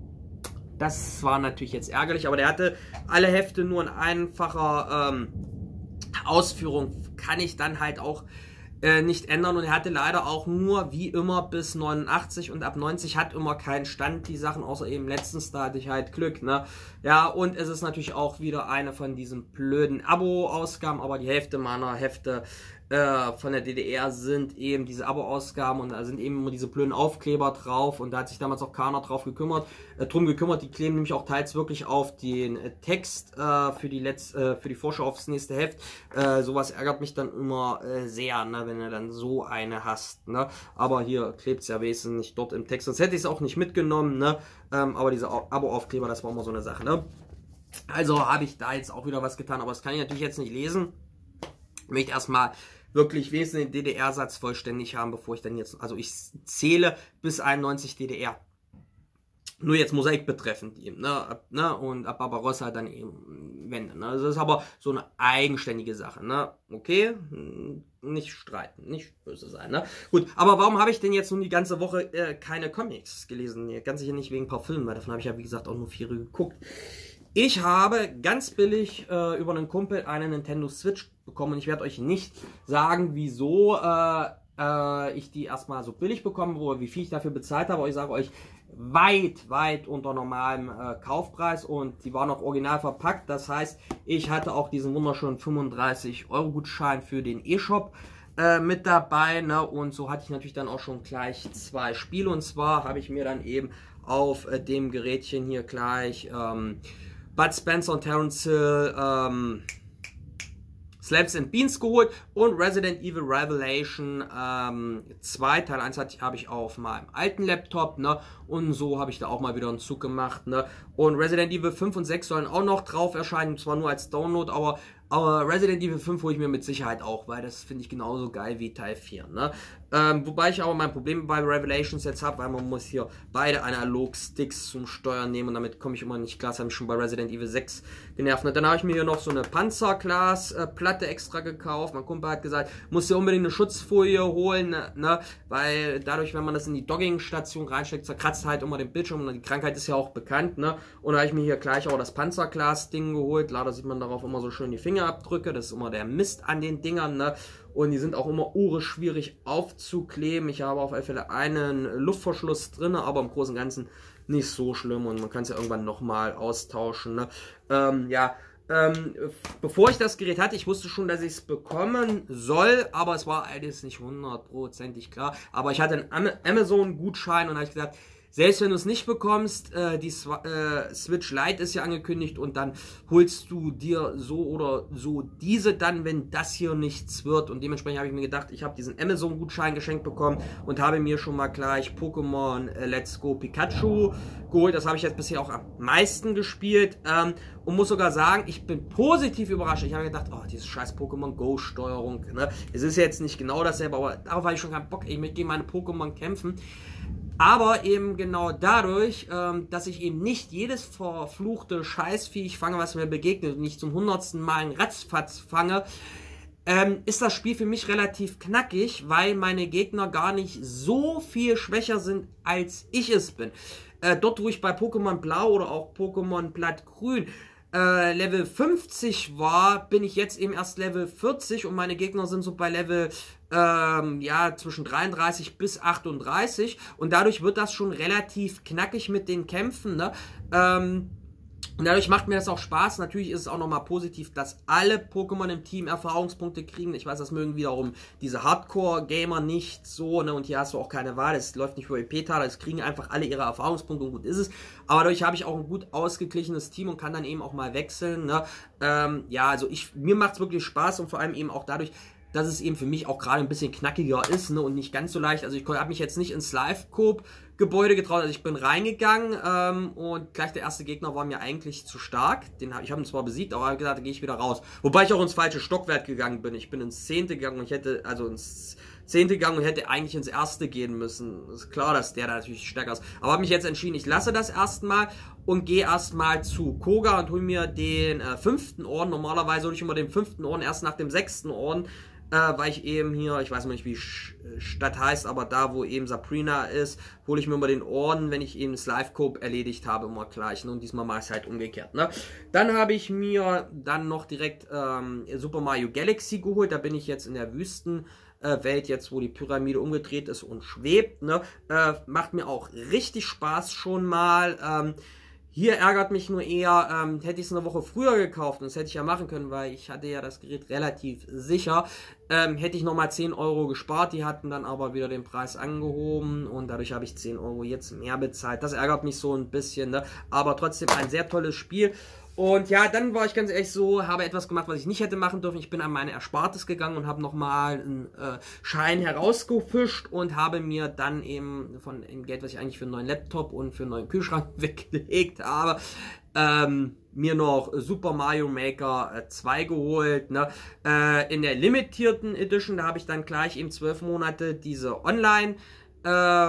Das war natürlich jetzt ärgerlich, aber der hatte alle Hefte nur in einfacher ähm, Ausführung, kann ich dann halt auch äh, nicht ändern und er hatte leider auch nur wie immer bis neunundachtzig und ab neunzig hat immer keinen Stand die Sachen, außer eben letztens, da hatte ich halt Glück, ne? Ja, und es ist natürlich auch wieder eine von diesen blöden Abo-Ausgaben, aber die Hälfte meiner Hefte äh, von der D D R sind eben diese Abo-Ausgaben und da sind eben immer diese blöden Aufkleber drauf und da hat sich damals auch keiner drauf gekümmert, äh, drum gekümmert, die kleben nämlich auch teils wirklich auf den äh, Text äh, für die Letz äh, für die Vorschau aufs nächste Heft. Äh, sowas ärgert mich dann immer äh, sehr, ne, wenn du dann so eine hast, ne? Aber hier klebt es ja wesentlich dort im Text, sonst hätte ich es auch nicht mitgenommen, ne? Ähm, aber diese Abo-Aufkleber, das war immer so eine Sache, ne? Also habe ich da jetzt auch wieder was getan, aber das kann ich natürlich jetzt nicht lesen. Ich möchte erstmal wirklich wesentlich den D D R-Satz vollständig haben, bevor ich dann jetzt, also ich zähle bis einundneunzig D D R. Nur jetzt Mosaik betreffend eben, ne, ne, und ab Barbarossa dann eben Wende, ne, das ist aber so eine eigenständige Sache, ne, okay, nicht streiten, nicht böse sein, ne, gut, aber warum habe ich denn jetzt nun die ganze Woche äh, keine Comics gelesen, ganz sicher nicht wegen ein paar Filmen, weil davon habe ich ja wie gesagt auch nur vier geguckt. Ich habe ganz billig äh, über einen Kumpel eine Nintendo Switch bekommen und ich werde euch nicht sagen, wieso äh, äh, ich die erstmal so billig bekommen, wo, wie viel ich dafür bezahlt habe, aber ich sage euch, weit, weit unter normalem äh, Kaufpreis und die waren auch original verpackt. Das heißt, ich hatte auch diesen wunderschönen fünfunddreißig Euro Gutschein für den E-Shop äh, mit dabei, ne? Und so hatte ich natürlich dann auch schon gleich zwei Spiele, und zwar habe ich mir dann eben auf äh, dem Gerätchen hier gleich ähm, Bud Spencer und Terence Hill ähm, Slabs and Beans geholt und Resident Evil Revelation ähm, zwei, Teil eins hatte ich, habe ich auf meinem alten Laptop, ne? Und so habe ich da auch mal wieder einen Zug gemacht, ne? Und Resident Evil fünf und sechs sollen auch noch drauf erscheinen, zwar nur als Download, aber, aber Resident Evil fünf hole ich mir mit Sicherheit auch, weil das finde ich genauso geil wie Teil vier, ne? Ähm, wobei ich aber mein Problem bei Revelations jetzt habe, weil man muss hier beide Analog-Sticks zum Steuern nehmen und damit komme ich immer nicht klar. Das habe ich schon bei Resident Evil sechs genervt. Und dann habe ich mir hier noch so eine Panzerglas-Platte extra gekauft. Mein Kumpel hat gesagt, muss dir unbedingt eine Schutzfolie holen, ne, ne? Weil dadurch, wenn man das in die Dockingstation reinsteckt, zerkratzt halt immer den Bildschirm und die Krankheit ist ja auch bekannt, ne? Und da habe ich mir hier gleich auch das Panzerglas-Ding geholt. Leider sieht man darauf immer so schön die Fingerabdrücke. Das ist immer der Mist an den Dingern, ne? Und die sind auch immer urschwierig aufzukleben. Ich habe auf alle Fälle einen Luftverschluss drin, aber im Großen und Ganzen nicht so schlimm. Und man kann es ja irgendwann nochmal austauschen, ne? Ähm, ja, ähm, bevor ich das Gerät hatte, ich wusste schon, dass ich es bekommen soll, aber es war alles nicht hundertprozentig klar. Aber ich hatte einen Amazon-Gutschein und habe ich gesagt, selbst wenn du es nicht bekommst, äh, die äh, Switch Lite ist ja angekündigt und dann holst du dir so oder so diese dann, wenn das hier nichts wird. Und dementsprechend habe ich mir gedacht, ich habe diesen Amazon-Gutschein geschenkt bekommen und habe mir schon mal gleich Pokémon äh, Let's Go Pikachu geholt. Das habe ich jetzt bisher auch am meisten gespielt ähm, und muss sogar sagen, ich bin positiv überrascht. Ich habe gedacht, oh, diese scheiß Pokémon Go Steuerung, ne? Es ist jetzt nicht genau dasselbe, aber darauf habe ich schon keinen Bock. Ich möchte gegen meine Pokémon kämpfen. Aber eben genau dadurch, ähm, dass ich eben nicht jedes verfluchte Scheißviech fange, was mir begegnet, und nicht zum hundertsten Mal einen Ratzfatz fange, ähm, ist das Spiel für mich relativ knackig, weil meine Gegner gar nicht so viel schwächer sind, als ich es bin. Äh, dort, wo ich bei Pokémon Blau oder auch Pokémon Blattgrün Äh, Level fünfzig war, bin ich jetzt eben erst Level vierzig und meine Gegner sind so bei Level ähm, ja, zwischen dreiunddreißig bis achtunddreißig und dadurch wird das schon relativ knackig mit den Kämpfen, ne? Ähm, und dadurch macht mir das auch Spaß. Natürlich ist es auch nochmal positiv, dass alle Pokémon im Team Erfahrungspunkte kriegen. Ich weiß, das mögen wiederum diese Hardcore-Gamer nicht so, ne? Und hier hast du auch keine Wahl. Es läuft nicht über E P-Taler. Es kriegen einfach alle ihre Erfahrungspunkte und gut ist es. Aber dadurch habe ich auch ein gut ausgeglichenes Team und kann dann eben auch mal wechseln, ne? Ähm, ja, also ich, mir macht es wirklich Spaß und vor allem eben auch dadurch, dass es eben für mich auch gerade ein bisschen knackiger ist, ne, und nicht ganz so leicht. Also ich habe mich jetzt nicht ins Live-Coop-Gebäude getraut, also ich bin reingegangen ähm, und gleich der erste Gegner war mir eigentlich zu stark. Den, ich habe ihn zwar besiegt, aber ich habe gesagt, da gehe ich wieder raus. Wobei ich auch ins falsche Stockwerk gegangen bin. Ich bin ins zehnte gegangen und ich hätte, also ins zehnte gegangen und hätte eigentlich ins erste gehen müssen. Ist klar, dass der da natürlich stärker ist. Aber habe mich jetzt entschieden, ich lasse das erstmal und gehe erstmal zu Koga und hole mir den äh, fünften Orden. Normalerweise hole ich immer den fünften Orden erst nach dem sechsten Orden. Äh, weil ich eben hier, ich weiß noch nicht, wie die Stadt heißt, aber da, wo eben Sabrina ist, hole ich mir immer den Orden, wenn ich eben das Live-Coop erledigt habe, immer gleich. Ne? Und diesmal mache ich es halt umgekehrt. Ne? Dann habe ich mir dann noch direkt ähm, Super Mario Galaxy geholt. Da bin ich jetzt in der Wüstenwelt, jetzt wo die Pyramide umgedreht ist und schwebt. Ne? Äh, macht mir auch richtig Spaß schon mal. Ähm, Hier ärgert mich nur eher, ähm, hätte ich es eine Woche früher gekauft, und das hätte ich ja machen können, weil ich hatte ja das Gerät relativ sicher, ähm, hätte ich nochmal zehn Euro gespart, die hatten dann aber wieder den Preis angehoben und dadurch habe ich zehn Euro jetzt mehr bezahlt. Das ärgert mich so ein bisschen, ne? Aber trotzdem ein sehr tolles Spiel. Und ja, dann war ich ganz ehrlich so, habe etwas gemacht, was ich nicht hätte machen dürfen. Ich bin an meine Erspartes gegangen und habe nochmal einen äh, Schein herausgefischt und habe mir dann eben von dem Geld, was ich eigentlich für einen neuen Laptop und für einen neuen Kühlschrank weggelegt habe, ähm, mir noch Super Mario Maker äh, zwei geholt. Ne? Äh, in der limitierten Edition, da habe ich dann gleich eben zwölf Monate diese Online- äh,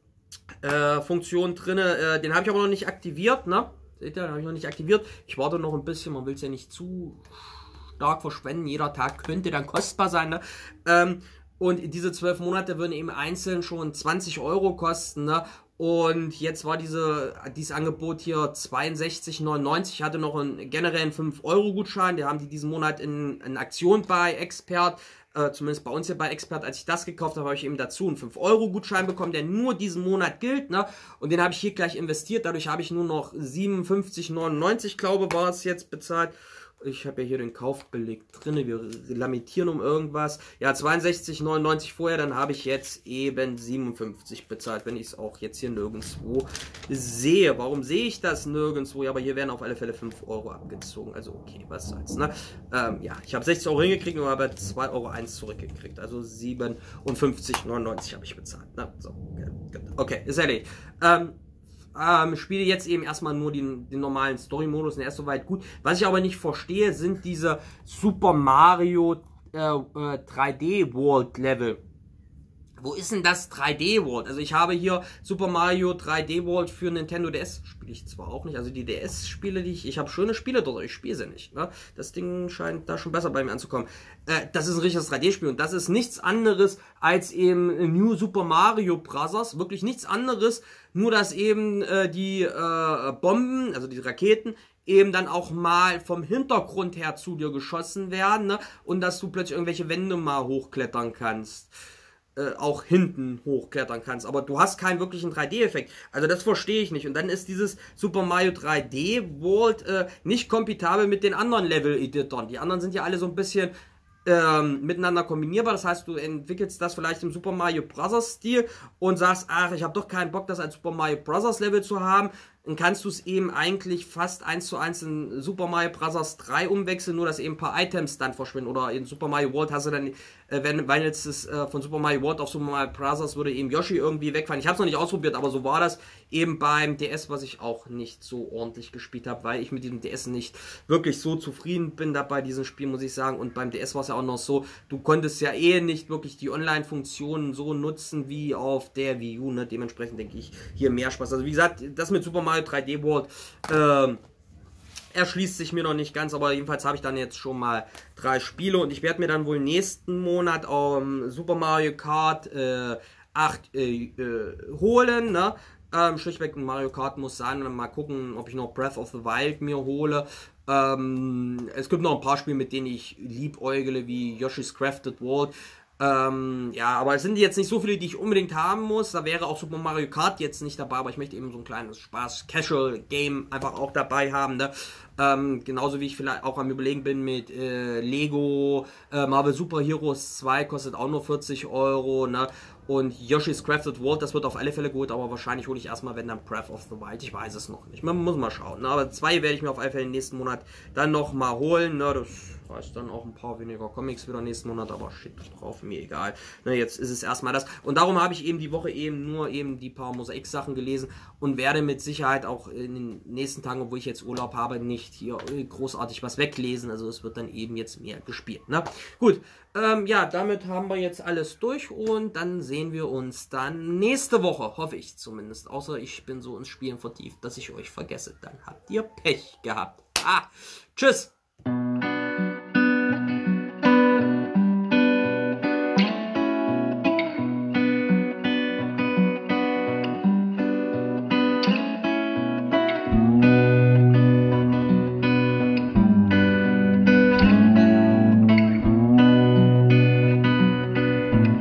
äh, Funktion drin. Äh, den habe ich aber noch nicht aktiviert, ne? Seht ihr, den habe ich noch nicht aktiviert. Ich warte noch ein bisschen, man will es ja nicht zu stark verschwenden. Jeder Tag könnte dann kostbar sein. Ne? Ähm, und diese zwölf Monate würden eben einzeln schon zwanzig Euro kosten. Ne? Und jetzt war diese, dieses Angebot hier zweiundsechzig neunundneunzig. Ich hatte noch einen generellen fünf Euro Gutschein. Den haben die diesen Monat in, in Aktion bei Expert. Äh, zumindest bei uns hier bei Expert, als ich das gekauft habe, habe ich eben dazu einen fünf Euro Gutschein bekommen, der nur diesen Monat gilt, ne? Und den habe ich hier gleich investiert, dadurch habe ich nur noch siebenundfünfzig neunundneunzig, glaube war es jetzt bezahlt. Ich habe ja hier den Kaufbeleg drin, wir lamentieren um irgendwas. Ja, zweiundsechzig neunundneunzig vorher, dann habe ich jetzt eben siebenundfünfzig bezahlt, wenn ich es auch jetzt hier nirgendwo sehe. Warum sehe ich das nirgendwo? Ja, aber hier werden auf alle Fälle fünf Euro abgezogen. Also okay, was soll's, ne? Ähm, ja, ich habe sechzig Euro hingekriegt und habe zwei Euro eins zurückgekriegt. Also siebenundfünfzig neunundneunzig habe ich bezahlt. Ne? So, okay, ist erledigt. Ähm, Ähm, spiele jetzt eben erstmal nur den, den normalen Story-Modus und er ist soweit gut. Was ich aber nicht verstehe, sind diese Super Mario äh, äh, drei D World Level. Wo ist denn das drei D World? Also ich habe hier Super Mario drei D World für Nintendo D S. Spiele ich zwar auch nicht. Also die D S-Spiele, die ich... Ich habe schöne Spiele dort, ich spiele sie nicht. Ne? Das Ding scheint da schon besser bei mir anzukommen. Äh, das ist ein richtiges drei D-Spiel und das ist nichts anderes als eben New Super Mario Bros. Wirklich nichts anderes, nur dass eben äh, die äh, Bomben, also die Raketen, eben dann auch mal vom Hintergrund her zu dir geschossen werden, ne? Und dass du plötzlich irgendwelche Wände mal hochklettern kannst. Äh, auch hinten hochklettern kannst, aber du hast keinen wirklichen drei D-Effekt. Also das verstehe ich nicht. Und dann ist dieses Super Mario drei D World äh, nicht kompatibel mit den anderen Level-Editoren. Die anderen sind ja alle so ein bisschen ähm, miteinander kombinierbar. Das heißt, du entwickelst das vielleicht im Super Mario Bros. Stil und sagst, ach, ich habe doch keinen Bock, das als Super Mario Bros. Level zu haben. Dann kannst du es eben eigentlich fast eins zu eins in Super Mario Bros. drei umwechseln, nur dass eben ein paar Items dann verschwinden. Oder in Super Mario World hast du dann, äh, wenn, wenn jetzt das äh, von Super Mario World auf Super Mario Bros. Würde eben Yoshi irgendwie wegfallen. Ich habe es noch nicht ausprobiert, aber so war das eben beim D S, was ich auch nicht so ordentlich gespielt habe, weil ich mit diesem D S nicht wirklich so zufrieden bin da bei diesem Spiel, muss ich sagen. Und beim D S war es ja auch noch so, du konntest ja eh nicht wirklich die Online-Funktionen so nutzen wie auf der Wii U. Ne? Dementsprechend denke ich hier mehr Spaß. Also wie gesagt, das mit Super Mario drei D World äh, erschließt sich mir noch nicht ganz, aber jedenfalls habe ich dann jetzt schon mal drei Spiele und ich werde mir dann wohl nächsten Monat ähm, Super Mario Kart äh, acht äh, äh, holen, ne? Ähm, schlichtweg ein Mario Kart muss sein und dann mal gucken, ob ich noch Breath of the Wild mir hole. Ähm, es gibt noch ein paar Spiele, mit denen ich liebäugle, wie Yoshi's Crafted World. Ähm, ja, aber es sind jetzt nicht so viele, die ich unbedingt haben muss. Da wäre auch Super Mario Kart jetzt nicht dabei, aber ich möchte eben so ein kleines Spaß-Casual-Game einfach auch dabei haben, ne? Ähm, genauso wie ich vielleicht auch am Überlegen bin mit äh, Lego, äh, Marvel Super Heroes zwei kostet auch nur vierzig Euro, ne? Und Yoshi's Crafted World, das wird auf alle Fälle gut, aber wahrscheinlich hole ich erstmal, wenn dann Breath of the Wild, ich weiß es noch nicht, man muss mal schauen, ne? Aber zwei werde ich mir auf alle Fälle im nächsten Monat dann nochmal holen, ne? Das heißt dann auch ein paar weniger Comics wieder nächsten Monat, aber shit drauf, mir egal, ne? Jetzt ist es erstmal das und darum habe ich eben die Woche eben nur eben die paar Mosaik-Sachen gelesen und werde mit Sicherheit auch in den nächsten Tagen, obwohl ich jetzt Urlaub habe, nicht hier großartig was weglesen, also es wird dann eben jetzt mehr gespielt, ne? Gut, ähm, ja, damit haben wir jetzt alles durch und dann sehen wir uns dann nächste Woche, hoffe ich zumindest, außer ich bin so ins Spielen vertieft, dass ich euch vergesse, dann habt ihr Pech gehabt. Ah, tschüss!